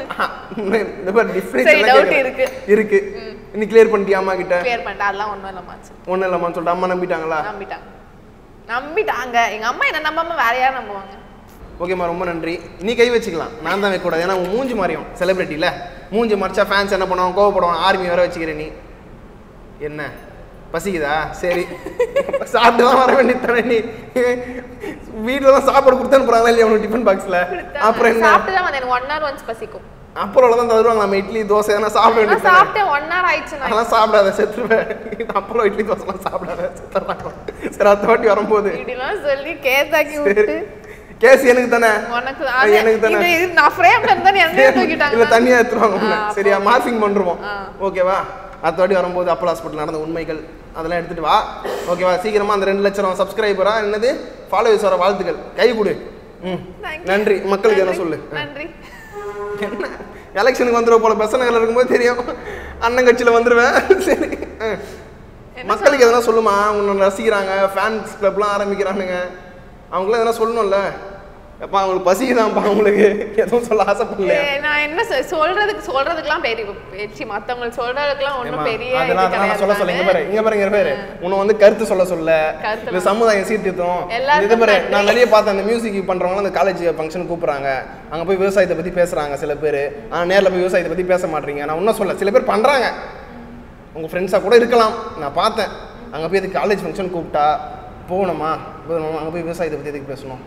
[SPEAKER 2] இந்த பார் டிஃபரன்ஸ்
[SPEAKER 1] சரி டவுட் இருக்கு
[SPEAKER 2] இருக்கு நீ கிளியர் பண்ணிட்டியா அம்மா கிட்ட
[SPEAKER 1] கிளியர் பண்ணிட்டா அதெல்லாம் ஒண்ணும் இல்ல மாச்சு
[SPEAKER 2] ஒண்ணும் இல்லம்மா சொல்லிட்டு அம்மா நம்பிட்டாங்களா
[SPEAKER 1] நம்பிட்டாங்க நம்பிட்டாங்க எங்க அம்மா என்ன நம்பாம வேற யாரை நம்புவாங்க
[SPEAKER 2] ஓகேம்மா ரொம்ப நன்றி நீ கை வச்சுக்கலாம் நான் தான் வைக்கக்கூடாது ஏன்னா உன் மூஞ்சி மாறியும் செலிபிரிட்டில மூஞ்சி மறைச்சா ஃபேன்ஸ் என்ன பண்ணுவாங்க கோவப்படுவாங்க ஆர்மி வர வச்சுக்கிறேன் நீ என்ன பசிக்குதா சரி சாப்பிட்டு தான் வர வேண்டியதானே நீ வீட்டில் தான் சாப்பாடு கொடுத்தான்னு போகிறாங்களா இல்லையா உனக்கு டிஃபன் பாக்ஸில் அப்புறம் என்ன
[SPEAKER 1] சாப்பிட்டு தான் வந்தேன் ஒன் ஹவர் ஒன்ஸ் பசிக்கும்
[SPEAKER 2] அப்புறம் தான் தருவாங்க நம்ம இட்லி தோசை எதனா சாப்பிட வேண்டியது
[SPEAKER 1] சாப்பிட்டேன் ஒன் ஹவர் ஆயிடுச்சு
[SPEAKER 2] அதெல்லாம் சாப்பிடாத செத்துருவேன் அப்புறம் இட்லி தோசைலாம் சாப்பிடாத செத்துறாங்க சரி அடுத்த வாட்டி வரும்போது
[SPEAKER 1] இப்படிலாம் சொல்லி கேஸாக்கி விட்டு
[SPEAKER 2] கேஸ் எனக்கு தானே
[SPEAKER 1] உனக்கு
[SPEAKER 2] எனக்கு தானே
[SPEAKER 1] நான் ஃப்ரேம்ல இருந்தா என்ன தூக்கிட்டாங்க
[SPEAKER 2] இல்ல தனியா எடுத்துருவாங்க சரியா மார்க்கிங் பண்றோம் ஓகேவா அடுத்த வாட்டி வரும்போது அப்போலோ ஹாஸ்பிட்டல் நடந்த உண்மைகள் அதெல்லாம் எடுத்துட்டு வா ஓகேவா சீக்கிரமா அந்த ரெண்டு லட்சம் சப்ஸ்கிரைபரா என்னது ஃபாலோவர்ஸ் வர வாழ்த்துக்கள் கை கொடு ம் நன்றி மக்களுக்கு என்ன சொல்லு
[SPEAKER 1] நன்றி
[SPEAKER 2] என்ன எலெக்ஷனுக்கு வந்துடுவோம் போல பசங்க இருக்கும்போது தெரியும் அண்ணன் கட்சியில வந்துருவேன் சரி மக்களுக்கு எதனா சொல்லுமா உன்னை ரசிக்கிறாங்க ஃபேன்ஸ் கிளப்லாம் ஆரம்பிக்கிறானுங்க அவங்களும் எதனா சொல்லணும்ல அப்பா அவங்களுக்கு பசிக்குதான்ப்பா அவங்களுக்கு எதுவும் சொல்ல ஆசைப்படல
[SPEAKER 1] நான் என்ன சொல்றதுக்கு சொல்றதுக்குலாம் பெரிய பேச்சு மத்தவங்களுக்கு சொல்றதுக்குலாம் ஒன்றும் பெரிய
[SPEAKER 2] அதெல்லாம் சொல்ல சொல்ல இங்க பாரு இங்க பாருங்க பாரு உன்னை வந்து கருத்து சொல்ல சொல்ல இந்த சமுதாயம் சீர்திருத்தம் இது பாரு நான் நிறைய பார்த்தேன் அந்த மியூசிக் பண்றவங்க அந்த காலேஜ் ஃபங்க்ஷன் கூப்பிடுறாங்க அங்க போய் விவசாயத்தை பத்தி பேசுறாங்க சில பேர் ஆனா நேரில் போய் விவசாயத்தை பத்தி பேச மாட்டீங்க நான் இன்னும் சொல்ல சில பேர் பண்றாங்க உங்க ஃப்ரெண்ட்ஸா கூட இருக்கலாம் நான் பார்த்தேன் அங்க போய் எதுக்கு காலேஜ் ஃபங்க்ஷன் கூப்பிட்டா போகணுமா அங்க போய் விவசாயத்தை பத்தி எதுக்கு பேசணும்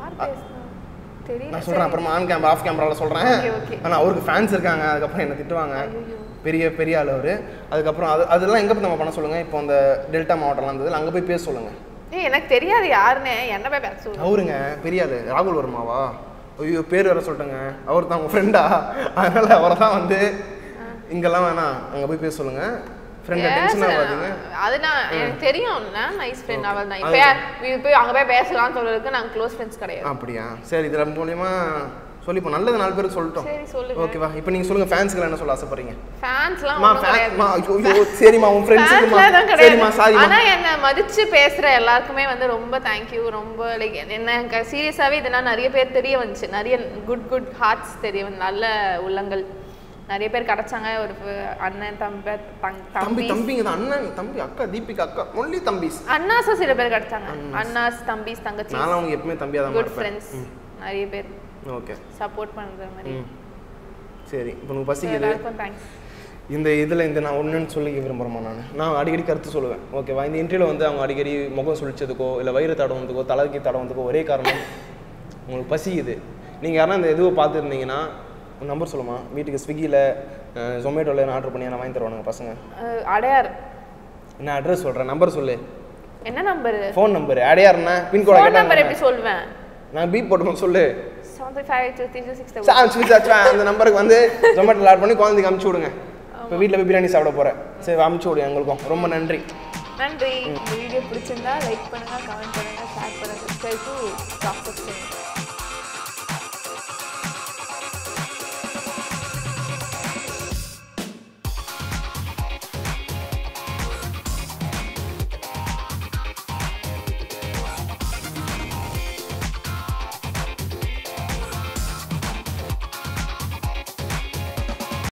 [SPEAKER 2] நான் சொல்றேன் அப்புறமா ஆன் கேமரா ஆஃப் கேமரால சொல்றேன் ஆனா அவருக்கு ஃபேன்ஸ் இருக்காங்க அதுக்கப்புறம் என்ன திட்டுவாங்க பெரிய பெரிய ஆள் அவரு அதுக்கப்புறம் அது அதெல்லாம் எங்க போய் நம்ம பண்ண சொல்லுங்க இப்போ அந்த டெல்டா மாவட்டம்லாம் இருந்தது அங்க போய் பேச சொல்லுங்க
[SPEAKER 1] ஏய் எனக்கு தெரியாது யாருன்னு என்ன போய் பேச சொல்லுங்க
[SPEAKER 2] அவருங்க பெரிய ஆளு ராகுல் வர்மாவா ஐயோ பேர் வர சொல்லிட்டேங்க அவர் தான் உங்க ஃப்ரெண்டா அதனால அவரை தான் வந்து இங்கெல்லாம் வேணாம் அங்க போய் பேச சொல்லுங்க ஃப்ரெண்ட் டென்ஷன் ஆகாதீங்க
[SPEAKER 1] அதுனா எனக்கு தெரியும் நான் நைஸ் ஃப்ரெண்ட் அவள் தான் இப்போ போய் அங்க போய் பேசலாம்னு சொல்றதுக்கு நாங்க க்ளோஸ் ஃப்ரெண்ட்ஸ் கிடையாது
[SPEAKER 2] அப்படியா சரி இதுல மூலமா சொல்லி இப்போ நல்லது நாலு பேருக்கு சொல்லிட்டோம்
[SPEAKER 1] சரி சொல்லுங்க
[SPEAKER 2] ஓகேவா இப்போ நீங்க சொல்லுங்க ஃபேன்ஸ்க்கு என்ன சொல்ல ஆசைப்படுறீங்க
[SPEAKER 1] ஃபேன்ஸ்லாம்
[SPEAKER 2] மா ஃபேன் மா ஐயோ சரிமா உன் ஃப்ரெண்ட்ஸ்க்குமா சரிமா சாரி
[SPEAKER 1] ஆனா என்ன மதிச்சு பேசுற எல்லாருக்குமே வந்து ரொம்ப தேங்க் யூ ரொம்ப லைக் என்ன சீரியஸாவே இதெல்லாம் நிறைய பேர் தெரிய வந்துச்சு நிறைய குட் குட் ஹார்ட்ஸ் தெரிய வந்து நல்ல உள்ளங்கள் நிறைய பேர் கிடைச்சாங்க ஒரு அண்ணன் தம்பி
[SPEAKER 2] தம்பி தம்பிங்க தான் அண்ணன் தம்பி அக்கா தீபிகா அக்கா ஒன்லி தம்பிஸ்
[SPEAKER 1] அண்ணாஸும் சில பேர் கிடைச்சாங்க அண்ணாஸ் தம்பிஸ் தங்கச்சி
[SPEAKER 2] நான் அவங்க எப்பவுமே தம்பியா தான்
[SPEAKER 1] குட் ஃப்ரெண்ட்ஸ் நிறைய பேர்
[SPEAKER 2] ஓகே
[SPEAKER 1] சப்போர்ட் பண்ற மாதிரி
[SPEAKER 2] சரி இப்போ உங்களுக்கு பசிக்குது
[SPEAKER 1] எல்லாருக்கும் தேங்க்ஸ்
[SPEAKER 2] இந்த இதில் இந்த நான் ஒன்றுன்னு சொல்லி விரும்புகிறேம்மா நான் நான் அடிக்கடி கருத்து சொல்லுவேன் ஓகேவா இந்த இன்டர்வியூவில் வந்து அவங்க அடிக்கடி முகம் சுழிச்சதுக்கோ இல்லை வயிறு தடவுறதுக்கோ தலைக்கு தடவுறதுக்கோ ஒரே காரணம் உங்களுக்கு பசிக்குது நீங்கள் யாரா இந்த இதுவை பார்த்துருந்தீங்கன்னா நம்பர் சொல்லுமா வீட்டுக்கு ஸ்விக்கியில் ஜொமேட்டோவில் ஆர்டர் பண்ணி நான் வாங்கி தருவானுங்க பசங்க
[SPEAKER 1] அடையார்
[SPEAKER 2] என்ன அட்ரஸ் சொல்கிறேன் நம்பர் சொல்லு
[SPEAKER 1] என்ன நம்பர்
[SPEAKER 2] ஃபோன் நம்பர் அடையார்ண்ணா பின்கோட
[SPEAKER 1] ஃபோன் நம்பர் எப்படி சொல்வேன்
[SPEAKER 2] நான் பீப் போட்டுக்கணும் சொல்லு
[SPEAKER 1] seven three five two three two six seven.
[SPEAKER 2] Sam sweet சாச்சா அந்த நம்பருக்கு வந்து ஜொமேட்டோல ஆட் பண்ணி குழந்தைக்கு அனுப்பிச்சு விடுங்க. இப்போ வீட்டில் போய் பிரியாணி சாப்பிட போகிறேன். சரி அனுப்பிச்சு விடுங்க எங்களுக்கும். ரொம்ப நன்றி.
[SPEAKER 1] நன்றி. இந்த வீடியோ பிடிச்சிருந்தா லைக் பண்ணுங்க, கமெண்ட் பண்ணுங்க, ஷேர் பண்ணுங்க, சப்ஸ்கிரைப் டு டாக்டர் சேனல்.